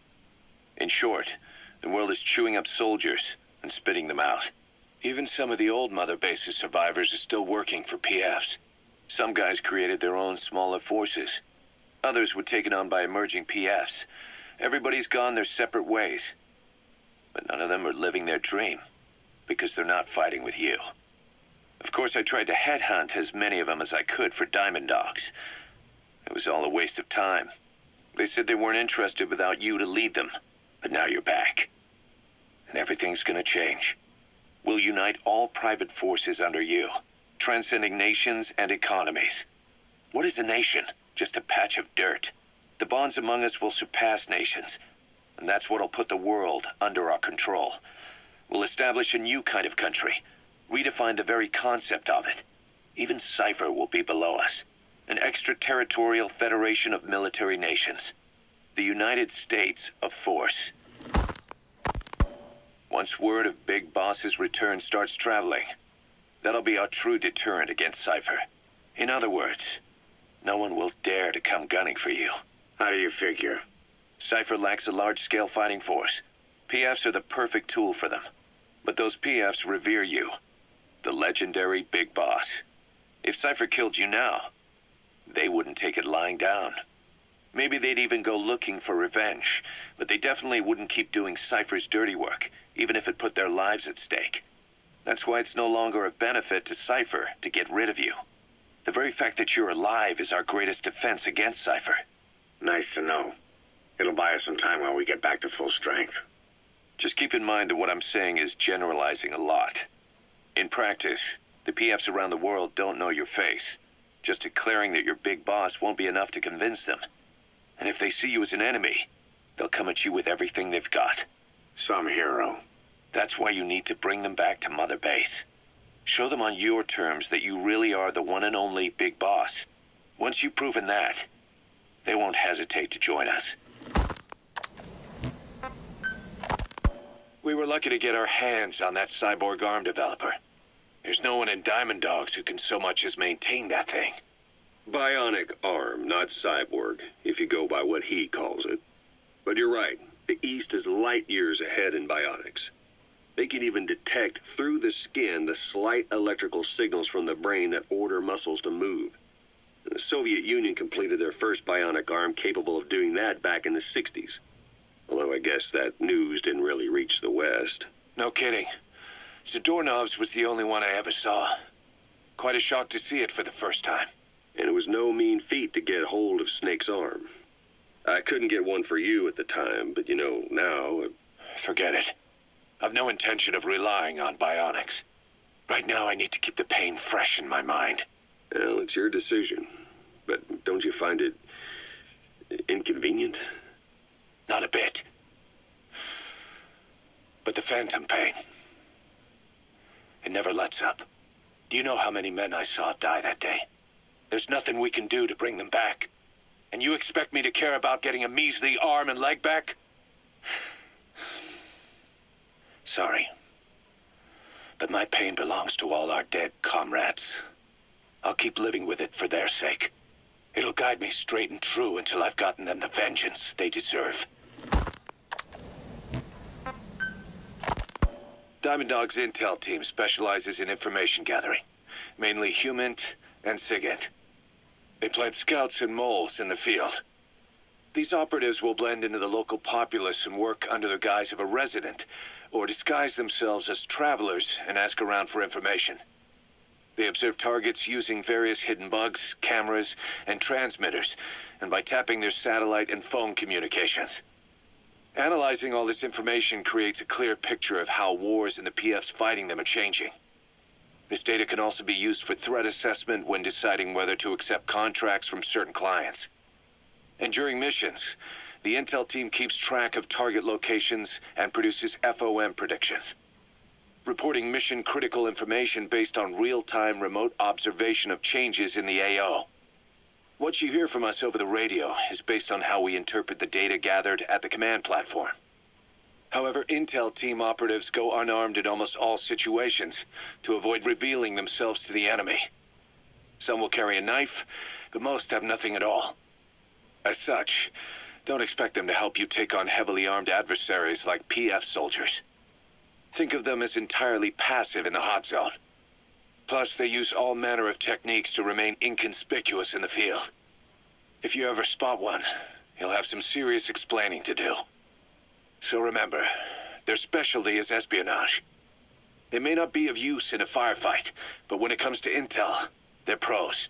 In short, the world is chewing up soldiers and spitting them out. Even some of the old Mother Base's survivors are still working for P Fs. Some guys created their own smaller forces. Others were taken on by emerging P Fs. Everybody's gone their separate ways. But none of them are living their dream, because they're not fighting with you. Of course, I tried to headhunt as many of them as I could for Diamond Dogs. It was all a waste of time. They said they weren't interested without you to lead them. But now you're back. And everything's gonna change. We'll unite all private forces under you, transcending nations and economies. What is a nation? Just a patch of dirt. The bonds among us will surpass nations, and that's what'll put the world under our control. We'll establish a new kind of country, redefine the very concept of it. Even Cypher will be below us, an extraterritorial federation of military nations. The United States of Force. Once word of Big Boss's return starts traveling, that'll be our true deterrent against Cypher. In other words, no one will dare to come gunning for you. How do you figure? Cypher lacks a large-scale fighting force. P Fs are the perfect tool for them. But those P Fs revere you, the legendary Big Boss. If Cypher killed you now, they wouldn't take it lying down. Maybe they'd even go looking for revenge, but they definitely wouldn't keep doing Cypher's dirty work, even if it put their lives at stake. That's why it's no longer a benefit to Cypher to get rid of you. The very fact that you're alive is our greatest defense against Cypher. Nice to know. It'll buy us some time while we get back to full strength. Just keep in mind that what I'm saying is generalizing a lot. In practice, the P Fs around the world don't know your face. Just declaring that you're Big Boss won't be enough to convince them. And if they see you as an enemy, they'll come at you with everything they've got. Some hero. That's why you need to bring them back to Mother Base. Show them on your terms that you really are the one and only Big Boss. Once you've proven that, they won't hesitate to join us. lucky to get our hands on that cyborg arm developer. There's no one in Diamond Dogs who can so much as maintain that thing. Bionic arm, not cyborg, if you go by what he calls it. But you're right. The East is light years ahead in bionics. They can even detect through the skin the slight electrical signals from the brain that order muscles to move. And the Soviet Union completed their first bionic arm capable of doing that back in the sixties. Although I guess that news didn't really reach the West. No kidding. Zadornov's was the only one I ever saw. Quite a shock to see it for the first time. And it was no mean feat to get hold of Snake's arm. I couldn't get one for you at the time, but you know, now... Forget it. I've no intention of relying on bionics. Right now I need to keep the pain fresh in my mind. Well, it's your decision. But don't you find it... inconvenient? Not a bit. But the phantom pain... it never lets up. Do you know how many men I saw die that day? There's nothing we can do to bring them back. And you expect me to care about getting a measly arm and leg back? Sorry. But my pain belongs to all our dead comrades. I'll keep living with it for their sake. It'll guide me straight and true until I've gotten them the vengeance they deserve. Diamond Dog's intel team specializes in information gathering, mainly HUMINT and SIGINT. They plant scouts and moles in the field. These operatives will blend into the local populace and work under the guise of a resident, or disguise themselves as travelers and ask around for information. They observe targets using various hidden bugs, cameras, and transmitters, and by tapping their satellite and phone communications. Analyzing all this information creates a clear picture of how wars and the P Fs fighting them are changing. This data can also be used for threat assessment when deciding whether to accept contracts from certain clients. And during missions, the intel team keeps track of target locations and produces F O M predictions, reporting mission-critical information based on real-time remote observation of changes in the A O. What you hear from us over the radio is based on how we interpret the data gathered at the command platform. However, intel team operatives go unarmed in almost all situations to avoid revealing themselves to the enemy. Some will carry a knife, but most have nothing at all. As such, don't expect them to help you take on heavily armed adversaries like P F soldiers. Think of them as entirely passive in the hot zone. Plus, they use all manner of techniques to remain inconspicuous in the field. If you ever spot one, you'll have some serious explaining to do. So remember, their specialty is espionage. They may not be of use in a firefight, but when it comes to intel, they're pros.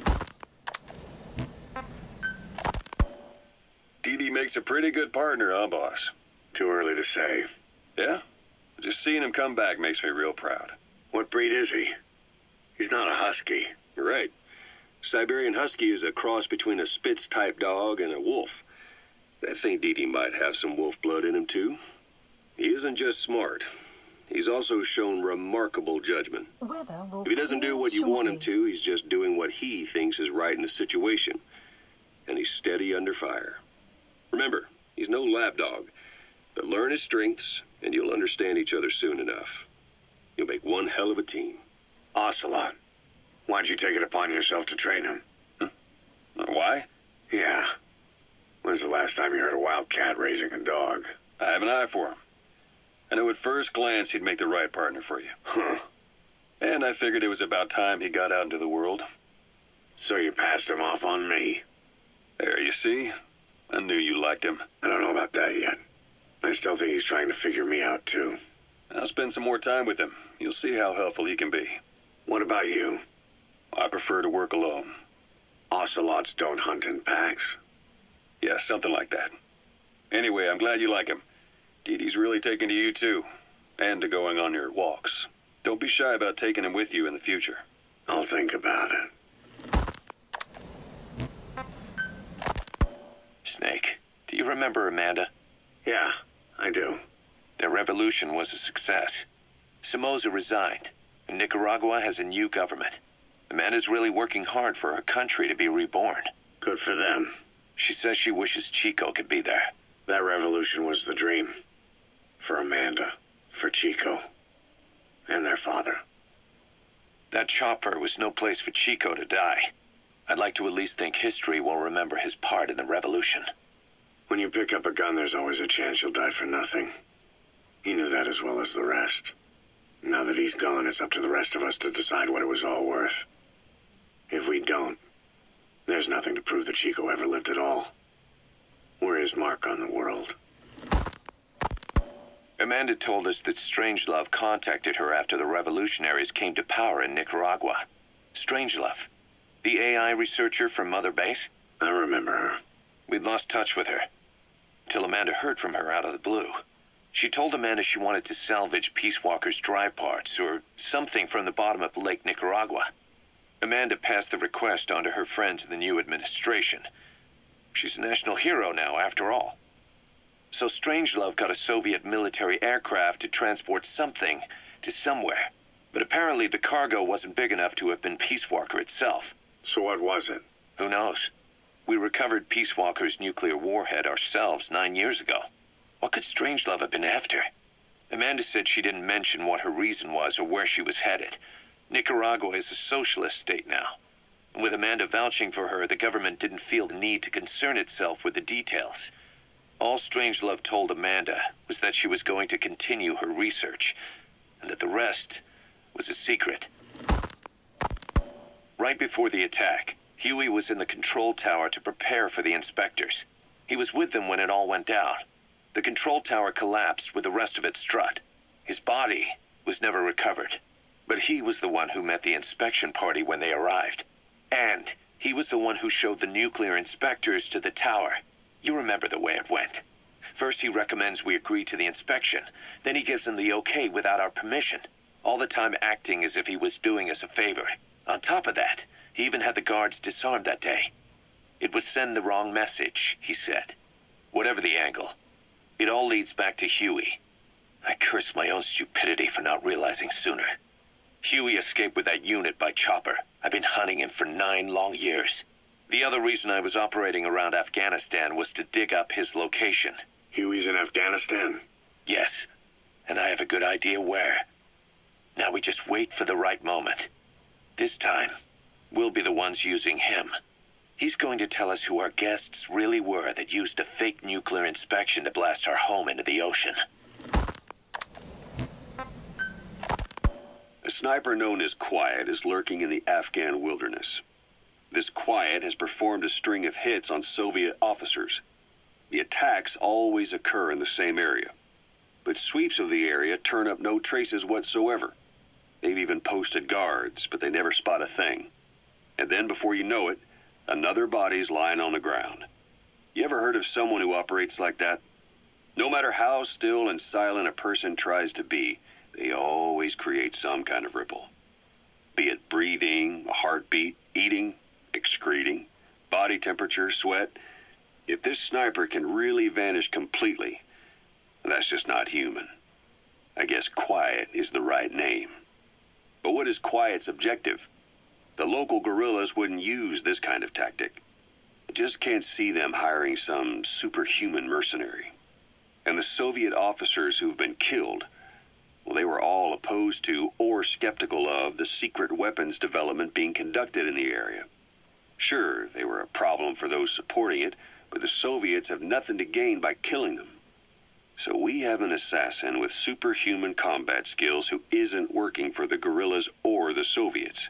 Dee Dee makes a pretty good partner, huh, boss? Too early to say. Yeah? Just seeing him come back makes me real proud. What breed is he? He's not a husky. You're right. Siberian Husky is a cross between a Spitz-type dog and a wolf. I think Dee Dee might have some wolf blood in him, too. He isn't just smart. He's also shown remarkable judgment. If he doesn't do what you want him to, he's just doing what he thinks is right in the situation. And he's steady under fire. Remember, he's no lapdog, but learn his strengths, and you'll understand each other soon enough. You'll make one hell of a team. Ocelot, why'd you take it upon yourself to train him? Huh? Why? Yeah. When's the last time you heard a wild cat raising a dog? I have an eye for him. I knew at first glance he'd make the right partner for you. Huh. And I figured it was about time he got out into the world. So you passed him off on me? There, you see? I knew you liked him. I don't know about that yet. I still think he's trying to figure me out, too. I'll spend some more time with him. You'll see how helpful he can be. What about you? I prefer to work alone. Ocelots don't hunt in packs. Yeah, something like that. Anyway, I'm glad you like him. Dee Dee's really taken to you, too. And to going on your walks. Don't be shy about taking him with you in the future. I'll think about it. Snake, do you remember Amanda? Yeah, I do. Their revolution was a success. Somoza resigned, and Nicaragua has a new government. Amanda's really working hard for her country to be reborn. Good for them. She says she wishes Chico could be there. That revolution was the dream. For Amanda. for Chico. And their father. That chopper was no place for Chico to die. I'd like to at least think history will remember his part in the revolution. When you pick up a gun, there's always a chance you'll die for nothing. He knew that as well as the rest. Now that he's gone, it's up to the rest of us to decide what it was all worth. If we don't, there's nothing to prove that Chico ever lived at all. We're his mark on the world. Amanda told us that Strangelove contacted her after the revolutionaries came to power in Nicaragua. Strangelove, the A I researcher from Mother Base? I remember her. We'd lost touch with her, till Amanda heard from her out of the blue. She told Amanda she wanted to salvage Peace Walker's drive parts, or something from the bottom of Lake Nicaragua. Amanda passed the request on to her friends in the new administration. She's a national hero now, after all. So Strangelove got a Soviet military aircraft to transport something to somewhere. But apparently the cargo wasn't big enough to have been Peace Walker itself. So what was it? Who knows? We recovered Peace Walker's nuclear warhead ourselves nine years ago. What could Strangelove have been after? Amanda said she didn't mention what her reason was or where she was headed. Nicaragua is a socialist state now. And with Amanda vouching for her, the government didn't feel the need to concern itself with the details. All Strangelove told Amanda was that she was going to continue her research, and that the rest was a secret. Right before the attack, Huey was in the control tower to prepare for the inspectors. He was with them when it all went down. The control tower collapsed with the rest of it strut. His body was never recovered, but he was the one who met the inspection party when they arrived. And he was the one who showed the nuclear inspectors to the tower. You remember the way it went. First he recommends we agree to the inspection, then he gives them the okay without our permission, all the time acting as if he was doing us a favor. On top of that, he even had the guards disarmed that day. It would send the wrong message, he said. Whatever the angle, it all leads back to Huey. I curse my own stupidity for not realizing sooner. Huey escaped with that unit by chopper. I've been hunting him for nine long years. The other reason I was operating around Afghanistan was to dig up his location. Huey's in Afghanistan? Yes, and I have a good idea where. Now we just wait for the right moment. This time, we'll be the ones using him. He's going to tell us who our guests really were that used a fake nuclear inspection to blast our home into the ocean. A sniper known as Quiet is lurking in the Afghan wilderness. This Quiet has performed a string of hits on Soviet officers. The attacks always occur in the same area, but sweeps of the area turn up no traces whatsoever. They've even posted guards, but they never spot a thing. And then before you know it, another body's lying on the ground. You ever heard of someone who operates like that? No matter how still and silent a person tries to be, they always create some kind of ripple. Be it breathing, a heartbeat, eating, excreting, body temperature, sweat. If this sniper can really vanish completely, that's just not human. I guess Quiet is the right name. But what is Quiet's objective? The local guerrillas wouldn't use this kind of tactic. I just can't see them hiring some superhuman mercenary. And the Soviet officers who've been killed, well, they were all opposed to or skeptical of the secret weapons development being conducted in the area. Sure, they were a problem for those supporting it, but the Soviets have nothing to gain by killing them. So we have an assassin with superhuman combat skills who isn't working for the guerrillas or the Soviets.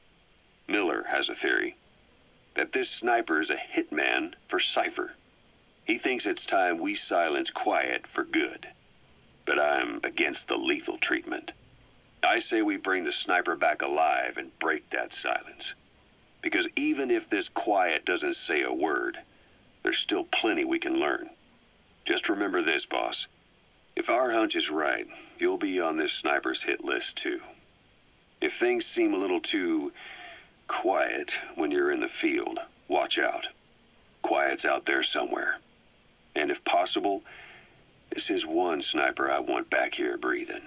Miller has a theory that this sniper is a hitman for Cypher. He thinks it's time we silence Quiet for good. But I'm against the lethal treatment. I say we bring the sniper back alive and break that silence. Because even if this Quiet doesn't say a word, there's still plenty we can learn. Just remember this, boss. If our hunch is right, you'll be on this sniper's hit list too. If things seem a little too quiet when you're in the field, watch out. Quiet's out there somewhere. And if possible, this is one sniper I want back here breathing.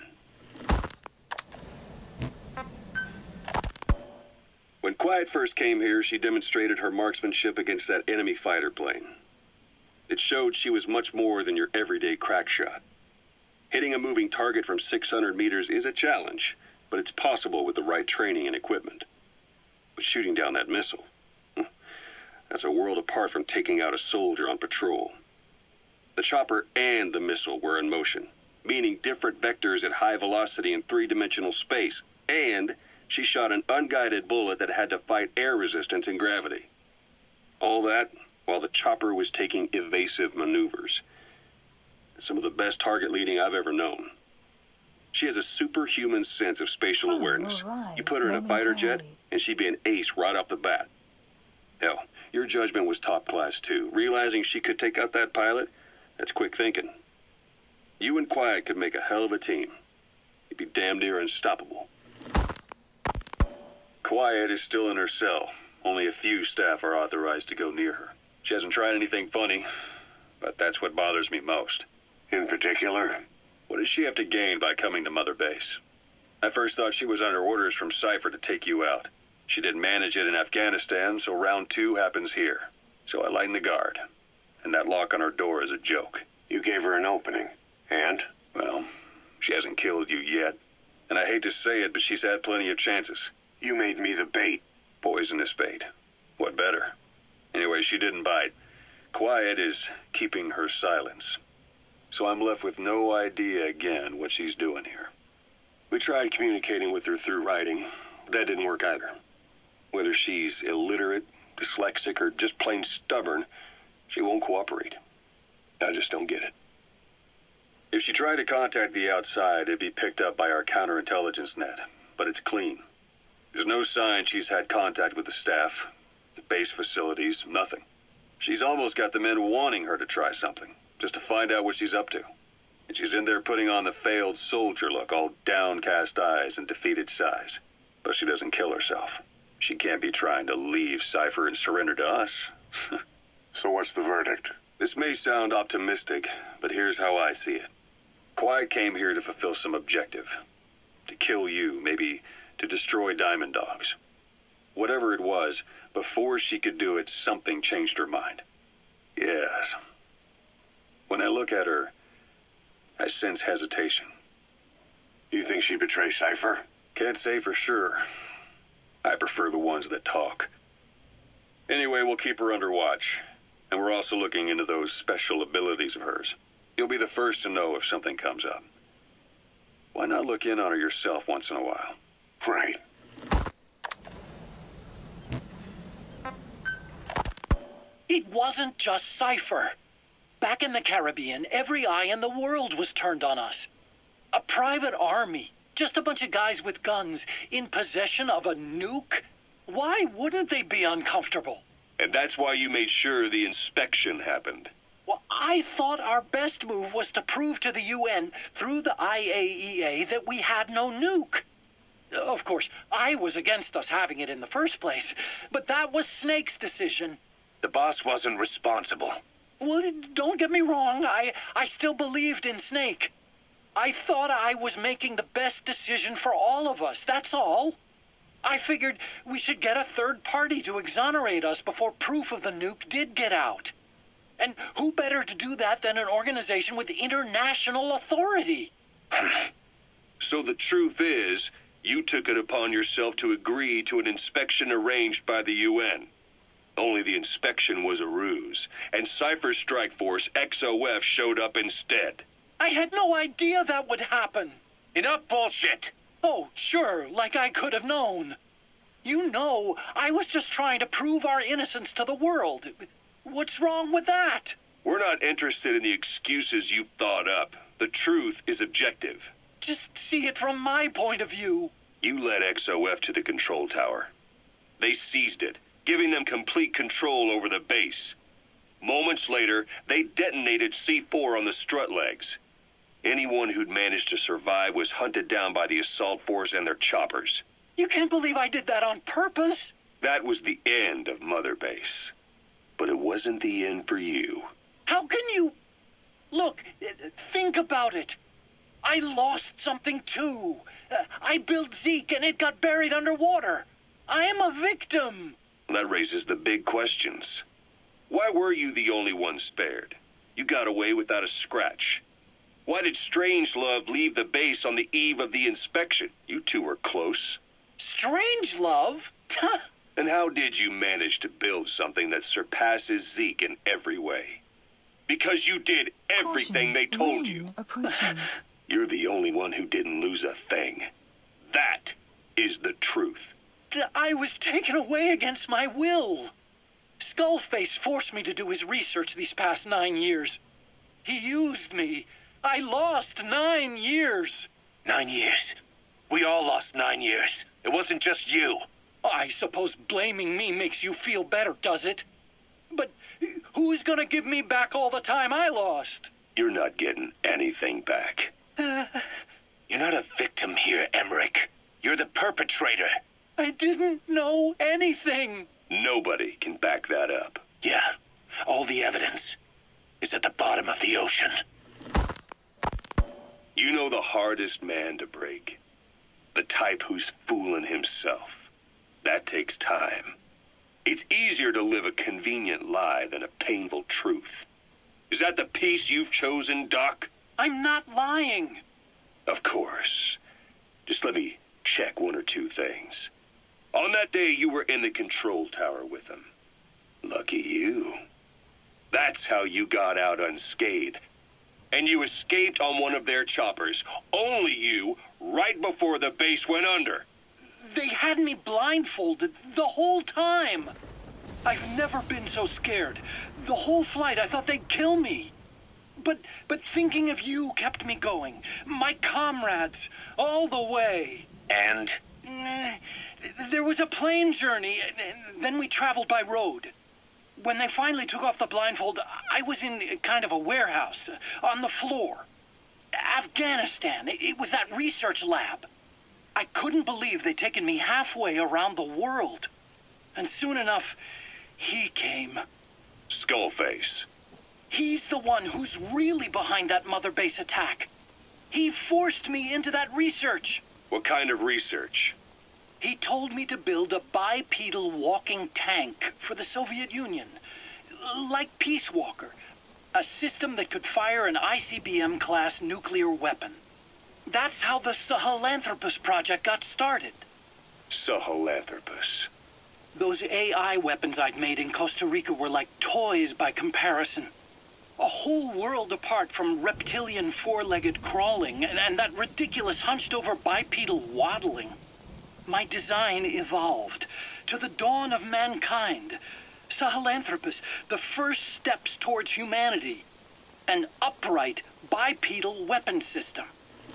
When Quiet first came here, she demonstrated her marksmanship against that enemy fighter plane. It showed she was much more than your everyday crack shot. Hitting a moving target from six hundred meters is a challenge, but it's possible with the right training and equipment. But shooting down that missile, that's a world apart from taking out a soldier on patrol. The chopper and the missile were in motion, meaning different vectors at high velocity in three-dimensional space, and she shot an unguided bullet that had to fight air resistance and gravity. All that while the chopper was taking evasive maneuvers. Some of the best target leading I've ever known. She has a superhuman sense of spatial Oh, awareness. right. You put her in a fighter jet, and she'd be an ace right off the bat. Hell, your judgment was top class too. Realizing she could take out that pilot, that's quick thinking. You and Quiet could make a hell of a team. You'd be damn near unstoppable. Quiet is still in her cell. Only a few staff are authorized to go near her. She hasn't tried anything funny, but that's what bothers me most. In particular? What does she have to gain by coming to Mother Base? I first thought she was under orders from Cypher to take you out. She didn't manage it in Afghanistan, so round two happens here. So I lighten the guard. And that lock on her door is a joke. You gave her an opening. And? Well, she hasn't killed you yet. And I hate to say it, but she's had plenty of chances. You made me the bait. Poisonous bait. What better? Anyway, she didn't bite. Quiet is keeping her silence. So I'm left with no idea again what she's doing here. We tried communicating with her through writing. That didn't work either. Whether she's illiterate, dyslexic, or just plain stubborn, she won't cooperate. I just don't get it. If she tried to contact the outside, it'd be picked up by our counterintelligence net, but it's clean. There's no sign she's had contact with the staff, the base facilities, nothing. She's almost got the men wanting her to try something, just to find out what she's up to. And she's in there putting on the failed soldier look, all downcast eyes and defeated sighs. But she doesn't kill herself. She can't be trying to leave Cypher and surrender to us. So what's the verdict? This may sound optimistic, but here's how I see it. Quiet came here to fulfill some objective. To kill you, maybe to destroy Diamond Dogs. Whatever it was, before she could do it, something changed her mind. Yes. When I look at her, I sense hesitation. You think she betrayed Cypher? Can't say for sure. I prefer the ones that talk. Anyway, we'll keep her under watch. And we're also looking into those special abilities of hers. You'll be the first to know if something comes up. Why not look in on her yourself once in a while? Right. It wasn't just Cypher. Back in the Caribbean, every eye in the world was turned on us. A private army, just a bunch of guys with guns, in possession of a nuke? Why wouldn't they be uncomfortable? And that's why you made sure the inspection happened. Well, I thought our best move was to prove to the U N through the I A E A that we had no nuke. Of course, I was against us having it in the first place, but that was Snake's decision. The boss wasn't responsible. Well, don't get me wrong, I, I still believed in Snake. I thought I was making the best decision for all of us, that's all. I figured we should get a third party to exonerate us before proof of the nuke did get out. And who better to do that than an organization with international authority? So the truth is, you took it upon yourself to agree to an inspection arranged by the U N. Only the inspection was a ruse, and Cypher's strike force, X O F, showed up instead. I had no idea that would happen. Enough bullshit! Oh, sure, like I could have known. You know, I was just trying to prove our innocence to the world. What's wrong with that? We're not interested in the excuses you thought up. The truth is objective. Just see it from my point of view. You led X O F to the control tower. They seized it, giving them complete control over the base. Moments later, they detonated C four on the strut legs. Anyone who'd managed to survive was hunted down by the assault force and their choppers. You can't believe I did that on purpose. That was the end of Mother Base. But it wasn't the end for you. How can you... Look, think about it. I lost something too. Uh, I built Zeke and it got buried underwater. I am a victim. That raises the big questions. Why were you the only one spared? You got away without a scratch. Why did Strangelove leave the base on the eve of the inspection? You two were close. Strangelove? And how did you manage to build something that surpasses Zeke in every way? Because you did everything they told you. You're the only one who didn't lose a thing. That is the truth. I was taken away against my will. Skullface forced me to do his research these past nine years. He used me. I lost nine years. Nine years? We all lost nine years. It wasn't just you. I suppose blaming me makes you feel better, does it? But who's gonna give me back all the time I lost? You're not getting anything back. Uh, You're not a victim here, Emmerich. You're the perpetrator. I didn't know anything. Nobody can back that up. Yeah, all the evidence is at the bottom of the ocean. You know the hardest man to break. The type who's fooling himself. That takes time. It's easier to live a convenient lie than a painful truth. Is that the piece you've chosen, Doc? I'm not lying. Of course. Just let me check one or two things. On that day, you were in the control tower with them. Lucky you. That's how you got out unscathed. And you escaped on one of their choppers. Only you, right before the base went under. They had me blindfolded the whole time. I've never been so scared. The whole flight, I thought they'd kill me. But, but thinking of you kept me going. My comrades, all the way. And? There was a plane journey, then we traveled by road. When they finally took off the blindfold, I was in kind of a warehouse, on the floor. Afghanistan, it was that research lab. I couldn't believe they'd taken me halfway around the world. And soon enough, he came. Skullface. He's the one who's really behind that mother base attack. He forced me into that research. What kind of research? He told me to build a bipedal walking tank for the Soviet Union. Like Peace Walker. A system that could fire an I C B M-class nuclear weapon. That's how the Sahelanthropus project got started. Sahelanthropus. Those A I weapons I'd made in Costa Rica were like toys by comparison. A whole world apart from reptilian four-legged crawling and, and that ridiculous hunched-over bipedal waddling. My design evolved to the dawn of mankind. Sahelanthropus, the first steps towards humanity. An upright bipedal weapon system.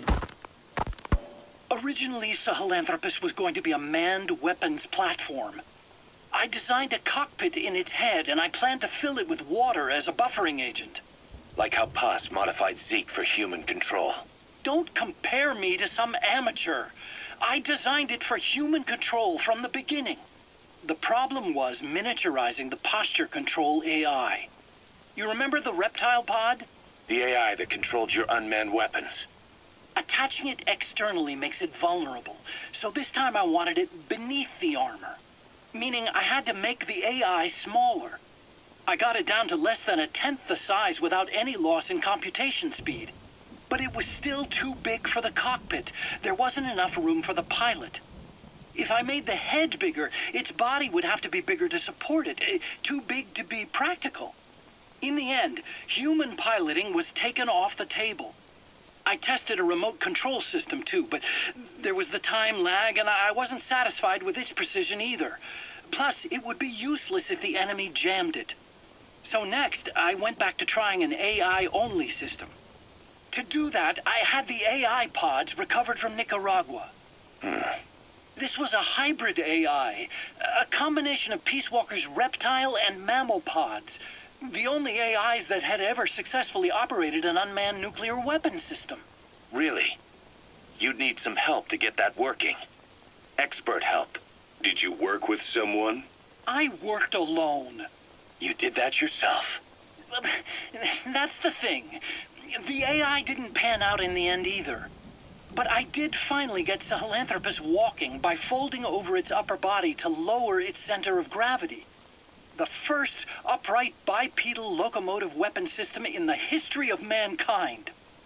Originally, Sahelanthropus was going to be a manned weapons platform. I designed a cockpit in its head, and I planned to fill it with water as a buffering agent. Like how Paz modified Zeke for human control. Don't compare me to some amateur. I designed it for human control from the beginning. The problem was miniaturizing the posture control A I. You remember the reptile pod? The A I that controlled your unmanned weapons. Attaching it externally makes it vulnerable, so this time I wanted it beneath the armor. Meaning I had to make the A I smaller. I got it down to less than a tenth the size without any loss in computation speed. But it was still too big for the cockpit. There wasn't enough room for the pilot. If I made the head bigger, its body would have to be bigger to support it. Eh, too big to be practical. In the end, human piloting was taken off the table. I tested a remote control system too, but there was the time lag and I wasn't satisfied with its precision either. Plus, it would be useless if the enemy jammed it. So next, I went back to trying an A I-only system. To do that, I had the A I pods recovered from Nicaragua. Hmm. This was a hybrid A I, a combination of Peace Walker's reptile and mammal pods. The only A Is that had ever successfully operated an unmanned nuclear weapon system. Really? You'd need some help to get that working. Expert help. Did you work with someone? I worked alone. You did that yourself? That's the thing. The A I didn't pan out in the end either. But I did finally get Sahelanthropus walking by folding over its upper body to lower its center of gravity. The first upright bipedal locomotive weapon system in the history of mankind.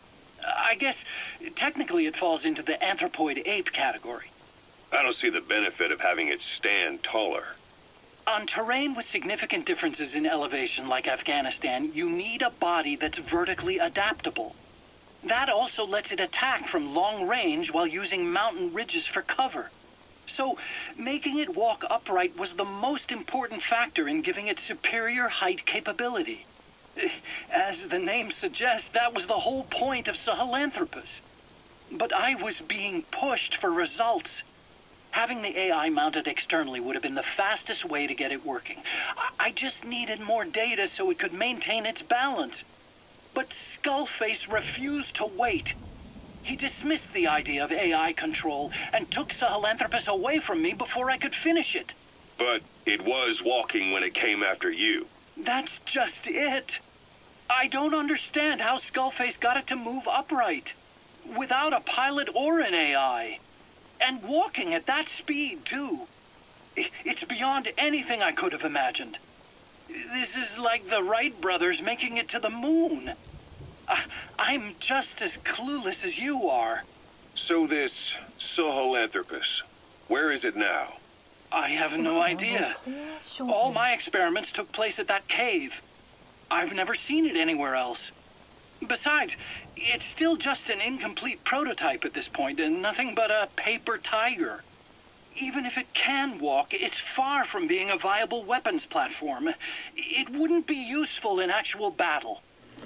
I guess technically it falls into the anthropoid ape category. I don't see the benefit of having it stand taller. On terrain with significant differences in elevation like Afghanistan, you need a body that's vertically adaptable. That also lets it attack from long range while using mountain ridges for cover. So, making it walk upright was the most important factor in giving it superior height capability. As the name suggests, that was the whole point of Sahelanthropus. But I was being pushed for results. Having the A I mounted externally would have been the fastest way to get it working. I, I just needed more data so it could maintain its balance. But Skullface refused to wait. He dismissed the idea of A I control and took Sahelanthropus away from me before I could finish it. But it was walking when it came after you. That's just it. I don't understand how Skullface got it to move upright, without a pilot or an A I. And walking at that speed, too. It's beyond anything I could have imagined. This is like the Wright brothers making it to the moon. I, I'm just as clueless as you are. So this Sahelanthropus, where is it now? I have no idea. All my experiments took place at that cave. I've never seen it anywhere else. Besides, it's still just an incomplete prototype at this point, and nothing but a paper tiger. Even if it can walk, it's far from being a viable weapons platform. It wouldn't be useful in actual battle.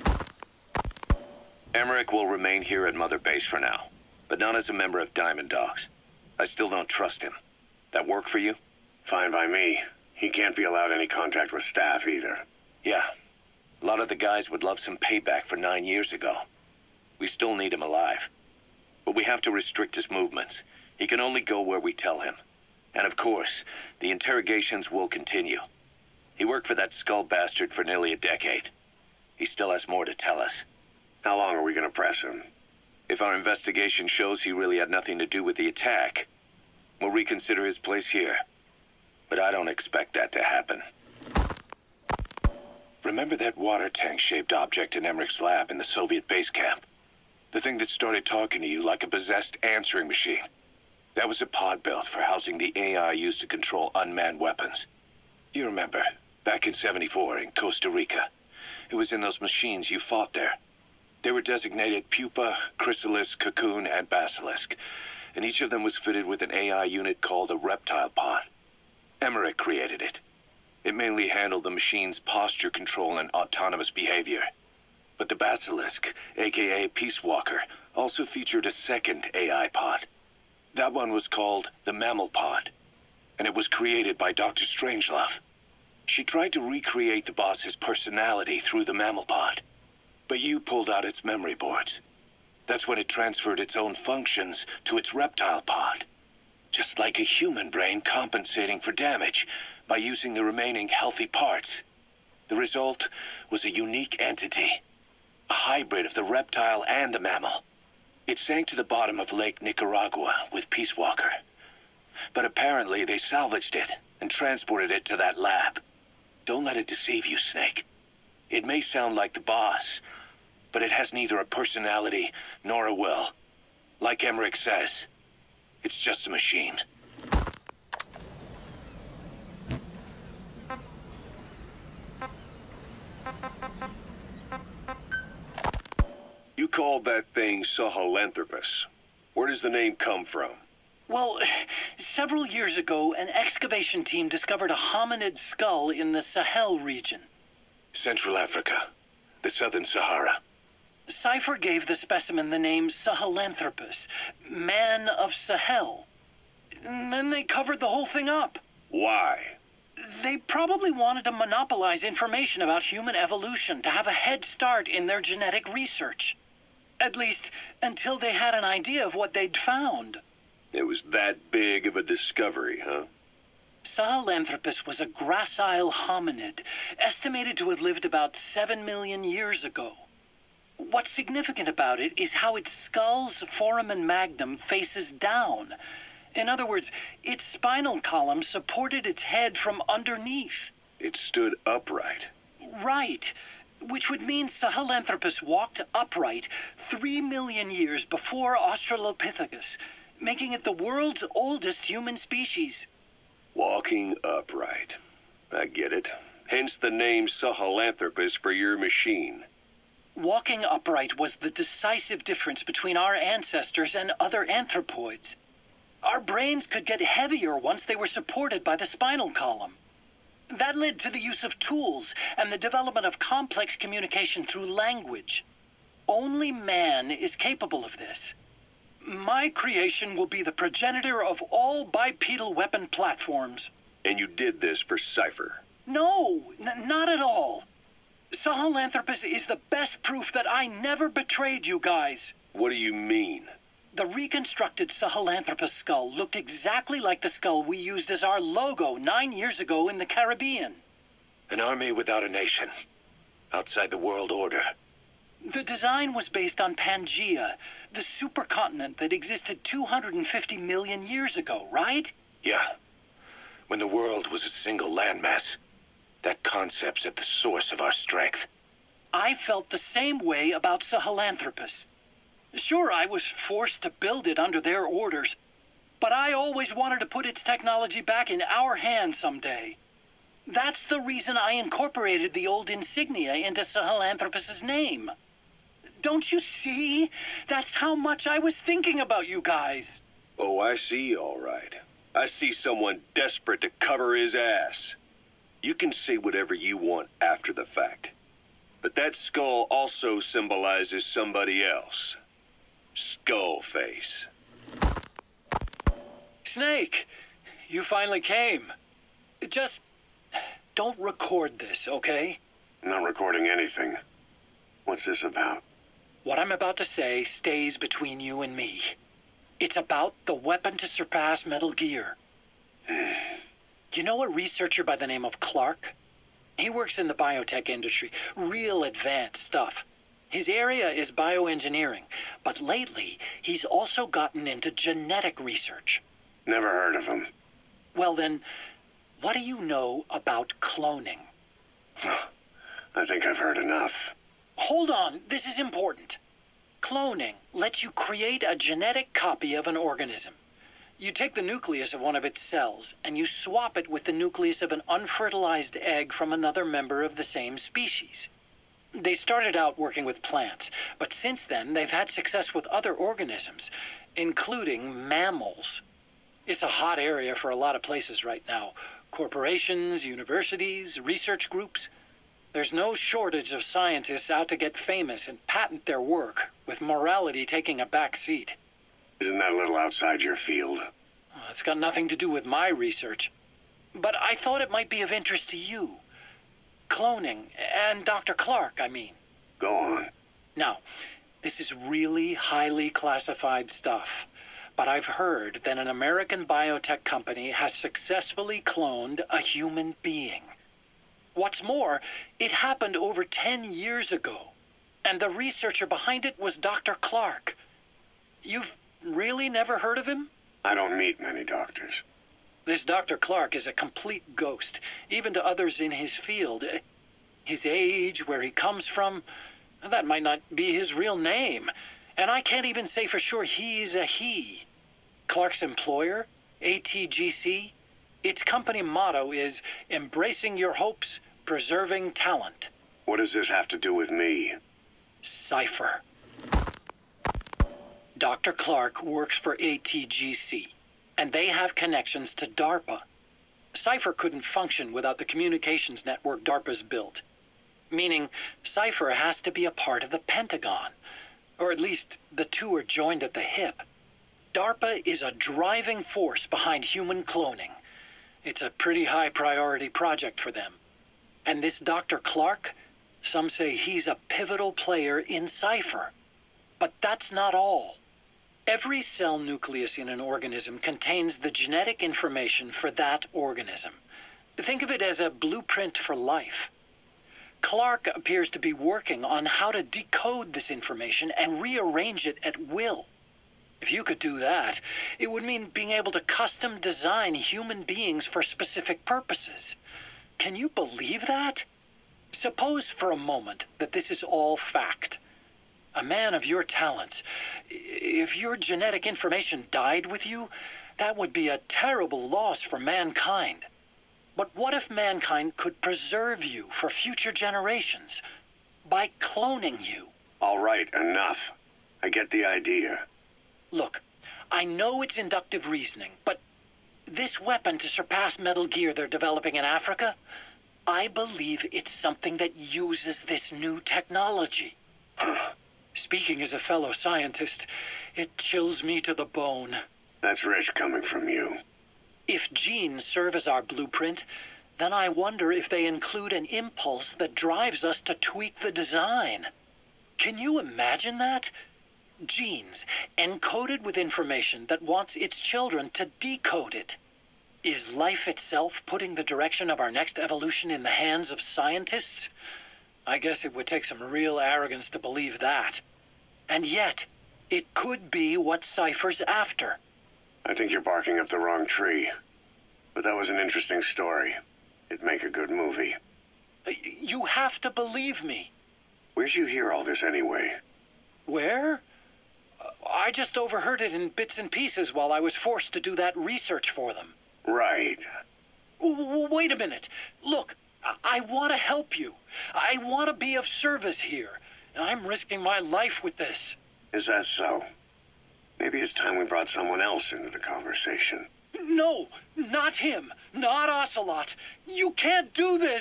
Emmerich will remain here at Mother Base for now, but not as a member of Diamond Dogs. I still don't trust him. That work for you? Fine by me. He can't be allowed any contact with staff either. Yeah. A lot of the guys would love some payback for nine years ago. We still need him alive. But we have to restrict his movements. He can only go where we tell him. And of course, the interrogations will continue. He worked for that skull bastard for nearly a decade. He still has more to tell us. How long are we going to press him? If our investigation shows he really had nothing to do with the attack, we'll reconsider his place here. But I don't expect that to happen. Remember that water tank-shaped object in Emmerich's lab in the Soviet base camp? The thing that started talking to you like a possessed answering machine? That was a pod built for housing the A I used to control unmanned weapons. You remember, back in seventy-four in Costa Rica. It was in those machines you fought there. They were designated Pupa, Chrysalis, Cocoon, and Basilisk, and each of them was fitted with an A I unit called a reptile pod. Emmerich created it. It mainly handled the machine's posture control and autonomous behavior. But the Basilisk, aka Peace Walker, also featured a second A I pod. That one was called the Mammal Pod, and it was created by Doctor Strangelove. She tried to recreate the boss's personality through the Mammal Pod, but you pulled out its memory boards. That's when it transferred its own functions to its reptile pod. Just like a human brain compensating for damage by using the remaining healthy parts. The result was a unique entity, a hybrid of the reptile and the mammal. It sank to the bottom of Lake Nicaragua with Peace Walker. But apparently they salvaged it and transported it to that lab. Don't let it deceive you, Snake. It may sound like the boss, but it has neither a personality nor a will. Like Emmerich says, it's just a machine. You called that thing Sahelanthropus. Where does the name come from? Well, several years ago, an excavation team discovered a hominid skull in the Sahel region. Central Africa, the Southern Sahara. Cypher gave the specimen the name Sahelanthropus, Man of Sahel. And then they covered the whole thing up. Why? They probably wanted to monopolize information about human evolution to have a head start in their genetic research. At least, until they had an idea of what they'd found. It was that big of a discovery, huh? Sahelanthropus was a gracile hominid, estimated to have lived about seven million years ago. What's significant about it is how its skull's foramen magnum faces down. In other words, its spinal column supported its head from underneath. It stood upright. Right. which would mean Sahelanthropus walked upright three million years before Australopithecus, making it the world's oldest human species. Walking upright. I get it. Hence the name Sahelanthropus for your machine. Walking upright was the decisive difference between our ancestors and other anthropoids. Our brains could get heavier once they were supported by the spinal column. That led to the use of tools and the development of complex communication through language. Only man is capable of this. My creation will be the progenitor of all bipedal weapon platforms. And you did this for Cypher? No, n not at all. Sahelanthropus is the best proof that I never betrayed you guys. What do you mean? The reconstructed Sahelanthropus skull looked exactly like the skull we used as our logo nine years ago in the Caribbean. An army without a nation. Outside the world order. The design was based on Pangaea, the supercontinent that existed two hundred fifty million years ago, right? Yeah. When the world was a single landmass. That concept's at the source of our strength. I felt the same way about Sahelanthropus. Sure, I was forced to build it under their orders, but I always wanted to put its technology back in our hands someday. That's the reason I incorporated the old insignia into Sahelanthropus's name. Don't you see? That's how much I was thinking about you guys. Oh, I see, all right. I see someone desperate to cover his ass. You can say whatever you want after the fact. But that skull also symbolizes somebody else. Skullface. Snake, you finally came. Just don't record this, okay? I'm not recording anything. What's this about? What I'm about to say stays between you and me. It's about the weapon to surpass Metal Gear. Do you know a researcher by the name of Clark? He works in the biotech industry, real advanced stuff. His area is bioengineering, but lately he's also gotten into genetic research. Never heard of him. Well then, what do you know about cloning? I think I've heard enough. Hold on, this is important. Cloning lets you create a genetic copy of an organism. You take the nucleus of one of its cells, and you swap it with the nucleus of an unfertilized egg from another member of the same species. They started out working with plants, but since then they've had success with other organisms, including mammals. It's a hot area for a lot of places right now. Corporations, universities, research groups. There's no shortage of scientists out to get famous and patent their work, with morality taking a back seat. Isn't that a little outside your field? Well, it's got nothing to do with my research. But I thought it might be of interest to you. Cloning, and Doctor Clark, I mean. Go on. Now, this is really highly classified stuff. But I've heard that an American biotech company has successfully cloned a human being. What's more, it happened over ten years ago. And the researcher behind it was Doctor Clark. You've really never heard of him? I don't meet many doctors. This Doctor Clark is a complete ghost, even to others in his field. His age, where he comes from, that might not be his real name. And I can't even say for sure he's a he. Clark's employer, A T G C, its company motto is embracing your hopes, preserving talent. What does this have to do with me? Cypher. Doctor Clark works for A T G C, and they have connections to DARPA. Cypher couldn't function without the communications network DARPA's built, meaning Cypher has to be a part of the Pentagon, or at least the two are joined at the hip. DARPA is a driving force behind human cloning. It's a pretty high priority project for them. And this Doctor Clark, some say he's a pivotal player in Cypher. But that's not all. Every cell nucleus in an organism contains the genetic information for that organism. Think of it as a blueprint for life. Clark appears to be working on how to decode this information and rearrange it at will. If you could do that, it would mean being able to custom design human beings for specific purposes. Can you believe that? Suppose for a moment that this is all fact. A man of your talents, if your genetic information died with you, that would be a terrible loss for mankind. But what if mankind could preserve you for future generations by cloning you? All right, enough. I get the idea. Look, I know it's inductive reasoning, but this weapon to surpass Metal Gear they're developing in Africa, I believe it's something that uses this new technology. Speaking as a fellow scientist, it chills me to the bone. That's rich coming from you. If genes serve as our blueprint, then I wonder if they include an impulse that drives us to tweak the design. Can you imagine that? Genes, encoded with information that wants its children to decode it. Is life itself putting the direction of our next evolution in the hands of scientists? I guess it would take some real arrogance to believe that. And yet, it could be what Cypher's after. I think you're barking up the wrong tree. But that was an interesting story. It'd make a good movie. You have to believe me. Where'd you hear all this anyway? Where? I just overheard it in bits and pieces while I was forced to do that research for them. Right. W- wait a minute. Look, I, I want to help you. I want to be of service here. I'm risking my life with this. Is that so? Maybe it's time we brought someone else into the conversation. No, not him. Not Ocelot. You can't do this.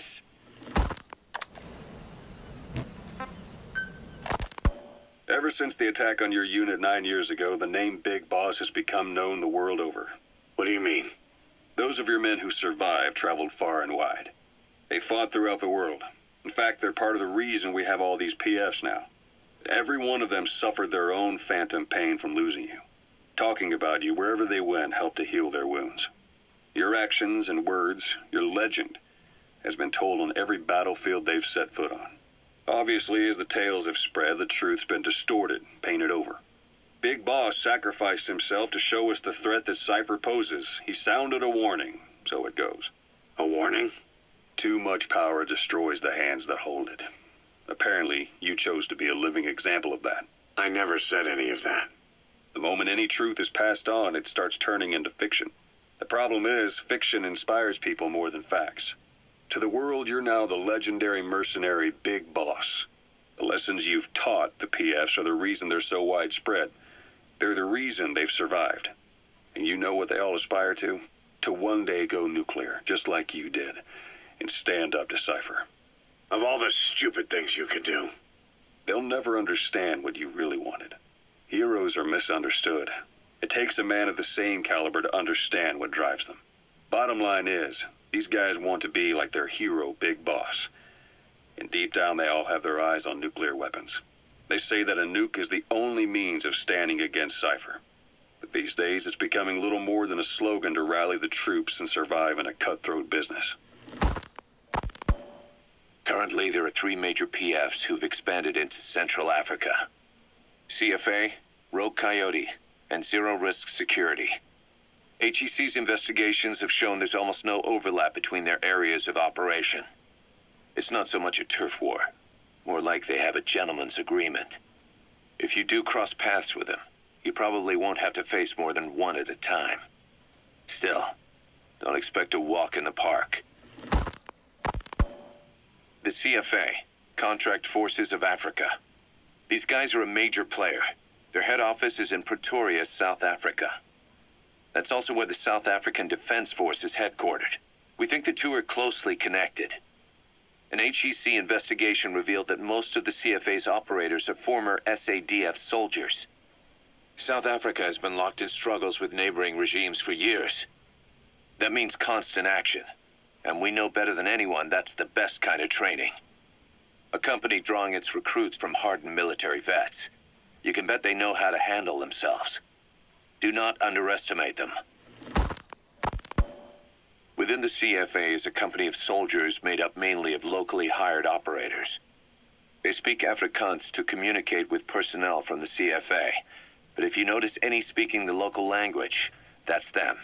Ever since the attack on your unit nine years ago, the name Big Boss has become known the world over. What do you mean? Those of your men who survived traveled far and wide. They fought throughout the world. In fact, they're part of the reason we have all these P Fs now. Every one of them suffered their own phantom pain from losing you. Talking about you wherever they went helped to heal their wounds. Your actions and words, your legend, has been told on every battlefield they've set foot on. Obviously, as the tales have spread, the truth's been distorted, painted over. Big Boss sacrificed himself to show us the threat that Cypher poses. He sounded a warning, so it goes. A warning? Too much power destroys the hands that hold it. Apparently, you chose to be a living example of that. I never said any of that. The moment any truth is passed on, it starts turning into fiction. The problem is, fiction inspires people more than facts. To the world, you're now the legendary mercenary Big Boss. The lessons you've taught the P Fs are the reason they're so widespread. They're the reason they've survived. And you know what they all aspire to? To one day go nuclear, just like you did, and stand up to Cypher. Of all the stupid things you could do. They'll never understand what you really wanted. Heroes are misunderstood. It takes a man of the same caliber to understand what drives them. Bottom line is, these guys want to be like their hero, Big Boss. And deep down, they all have their eyes on nuclear weapons. They say that a nuke is the only means of standing against Cypher. But these days, it's becoming little more than a slogan to rally the troops and survive in a cutthroat business. Currently, there are three major P Fs who've expanded into Central Africa. C F A, Rogue Coyote, and Zero Risk Security. H E C's investigations have shown there's almost no overlap between their areas of operation. It's not so much a turf war, more like they have a gentleman's agreement. If you do cross paths with them, you probably won't have to face more than one at a time. Still, don't expect to walk in the park. The C F A, Contract Forces of Africa. These guys are a major player. Their head office is in Pretoria, South Africa. That's also where the South African Defense Force is headquartered. We think the two are closely connected. An H E C investigation revealed that most of the C F A's operators are former S A D F soldiers. South Africa has been locked in struggles with neighboring regimes for years. That means constant action. And we know better than anyone that's the best kind of training. A company drawing its recruits from hardened military vets. You can bet they know how to handle themselves. Do not underestimate them. Within the C F A is a company of soldiers made up mainly of locally hired operators. They speak Afrikaans to communicate with personnel from the C F A, but if you notice any speaking the local language, that's them.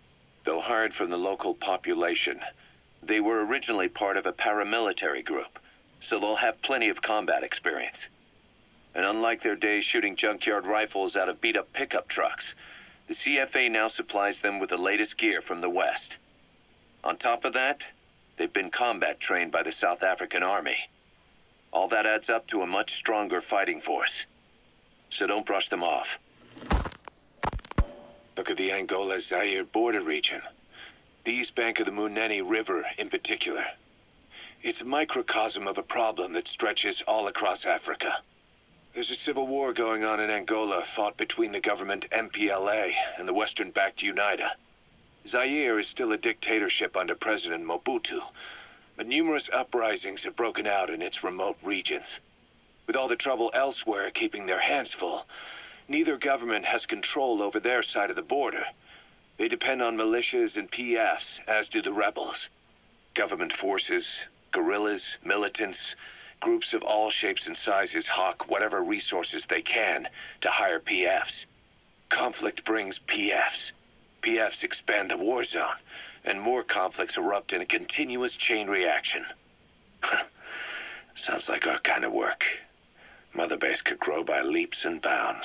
Though hired from the local population, they were originally part of a paramilitary group so they'll have plenty of combat experience. And unlike their days shooting junkyard rifles out of beat-up pickup trucks, the C F A now supplies them with the latest gear from the West. On top of that, they've been combat trained by the South African Army. All that adds up to a much stronger fighting force. So don't brush them off. Look at the Angola-Zaire border region. The east bank of the Munene River in particular. It's a microcosm of a problem that stretches all across Africa. There's a civil war going on in Angola, fought between the government M P L A and the Western-backed UNITA. Zaire is still a dictatorship under President Mobutu, but numerous uprisings have broken out in its remote regions. With all the trouble elsewhere keeping their hands full, neither government has control over their side of the border. They depend on militias and P Fs, as do the rebels. Government forces, guerrillas, militants, groups of all shapes and sizes hawk whatever resources they can to hire P Fs. Conflict brings P Fs. P Fs expand the war zone, and more conflicts erupt in a continuous chain reaction. Sounds like our kind of work. Mother Base could grow by leaps and bounds.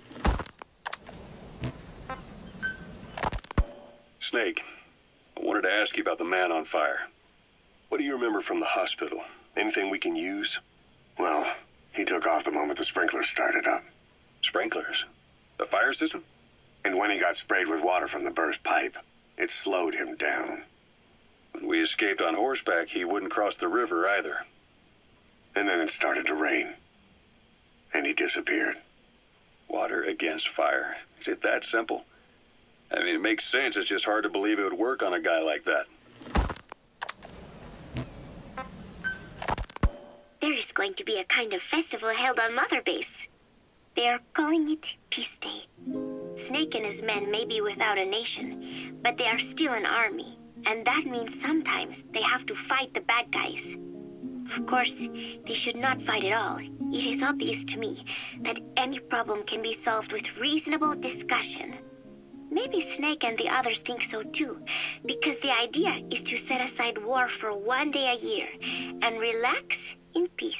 Snake, I wanted to ask you about the man on fire. What do you remember from the hospital? Anything we can use? Well, he took off the moment the sprinklers started up. Sprinklers? The fire system? And when he got sprayed with water from the burst pipe, it slowed him down. When we escaped on horseback, he wouldn't cross the river either. And then it started to rain. And he disappeared. Water against fire. Is it that simple? I mean, it makes sense. It's just hard to believe it would work on a guy like that. There is going to be a kind of festival held on Mother Base. They are calling it Peace Day. Snake and his men may be without a nation, but they are still an army, and that means sometimes they have to fight the bad guys. Of course, they should not fight at all. It is obvious to me that any problem can be solved with reasonable discussion. Maybe Snake and the others think so too, because the idea is to set aside war for one day a year and relax in peace.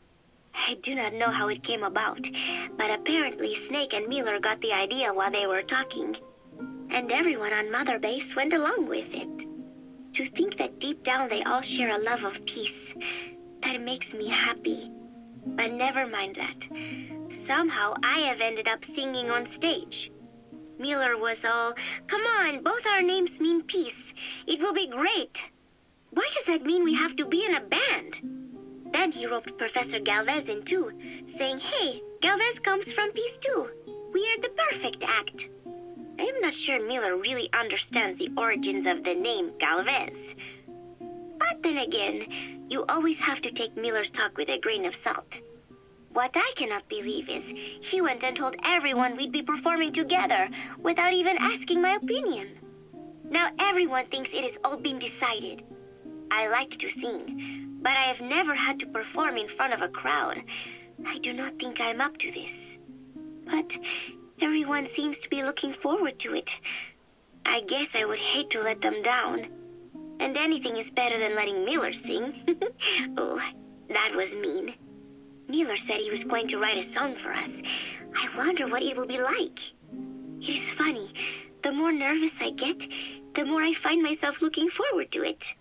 I do not know how it came about, but apparently Snake and Miller got the idea while they were talking, and everyone on Mother Base went along with it. To think that deep down they all share a love of peace, that makes me happy. But never mind that. Somehow I have ended up singing on stage. Miller was all, "Come on, both our names mean peace. It will be great." Why does that mean we have to be in a band? Then he roped Professor Galvez in too, saying, "Hey, Galvez comes from peace too. We are the perfect act." I am not sure Miller really understands the origins of the name Galvez. But then again, you always have to take Miller's talk with a grain of salt. What I cannot believe is he went and told everyone we'd be performing together without even asking my opinion. Now everyone thinks it has all been decided. I like to sing, but I have never had to perform in front of a crowd. I do not think I'm up to this. But everyone seems to be looking forward to it. I guess I would hate to let them down. And anything is better than letting Miller sing. Oh, that was mean. Miller said he was going to write a song for us. I wonder what it will be like. It is funny. The more nervous I get, the more I find myself looking forward to it.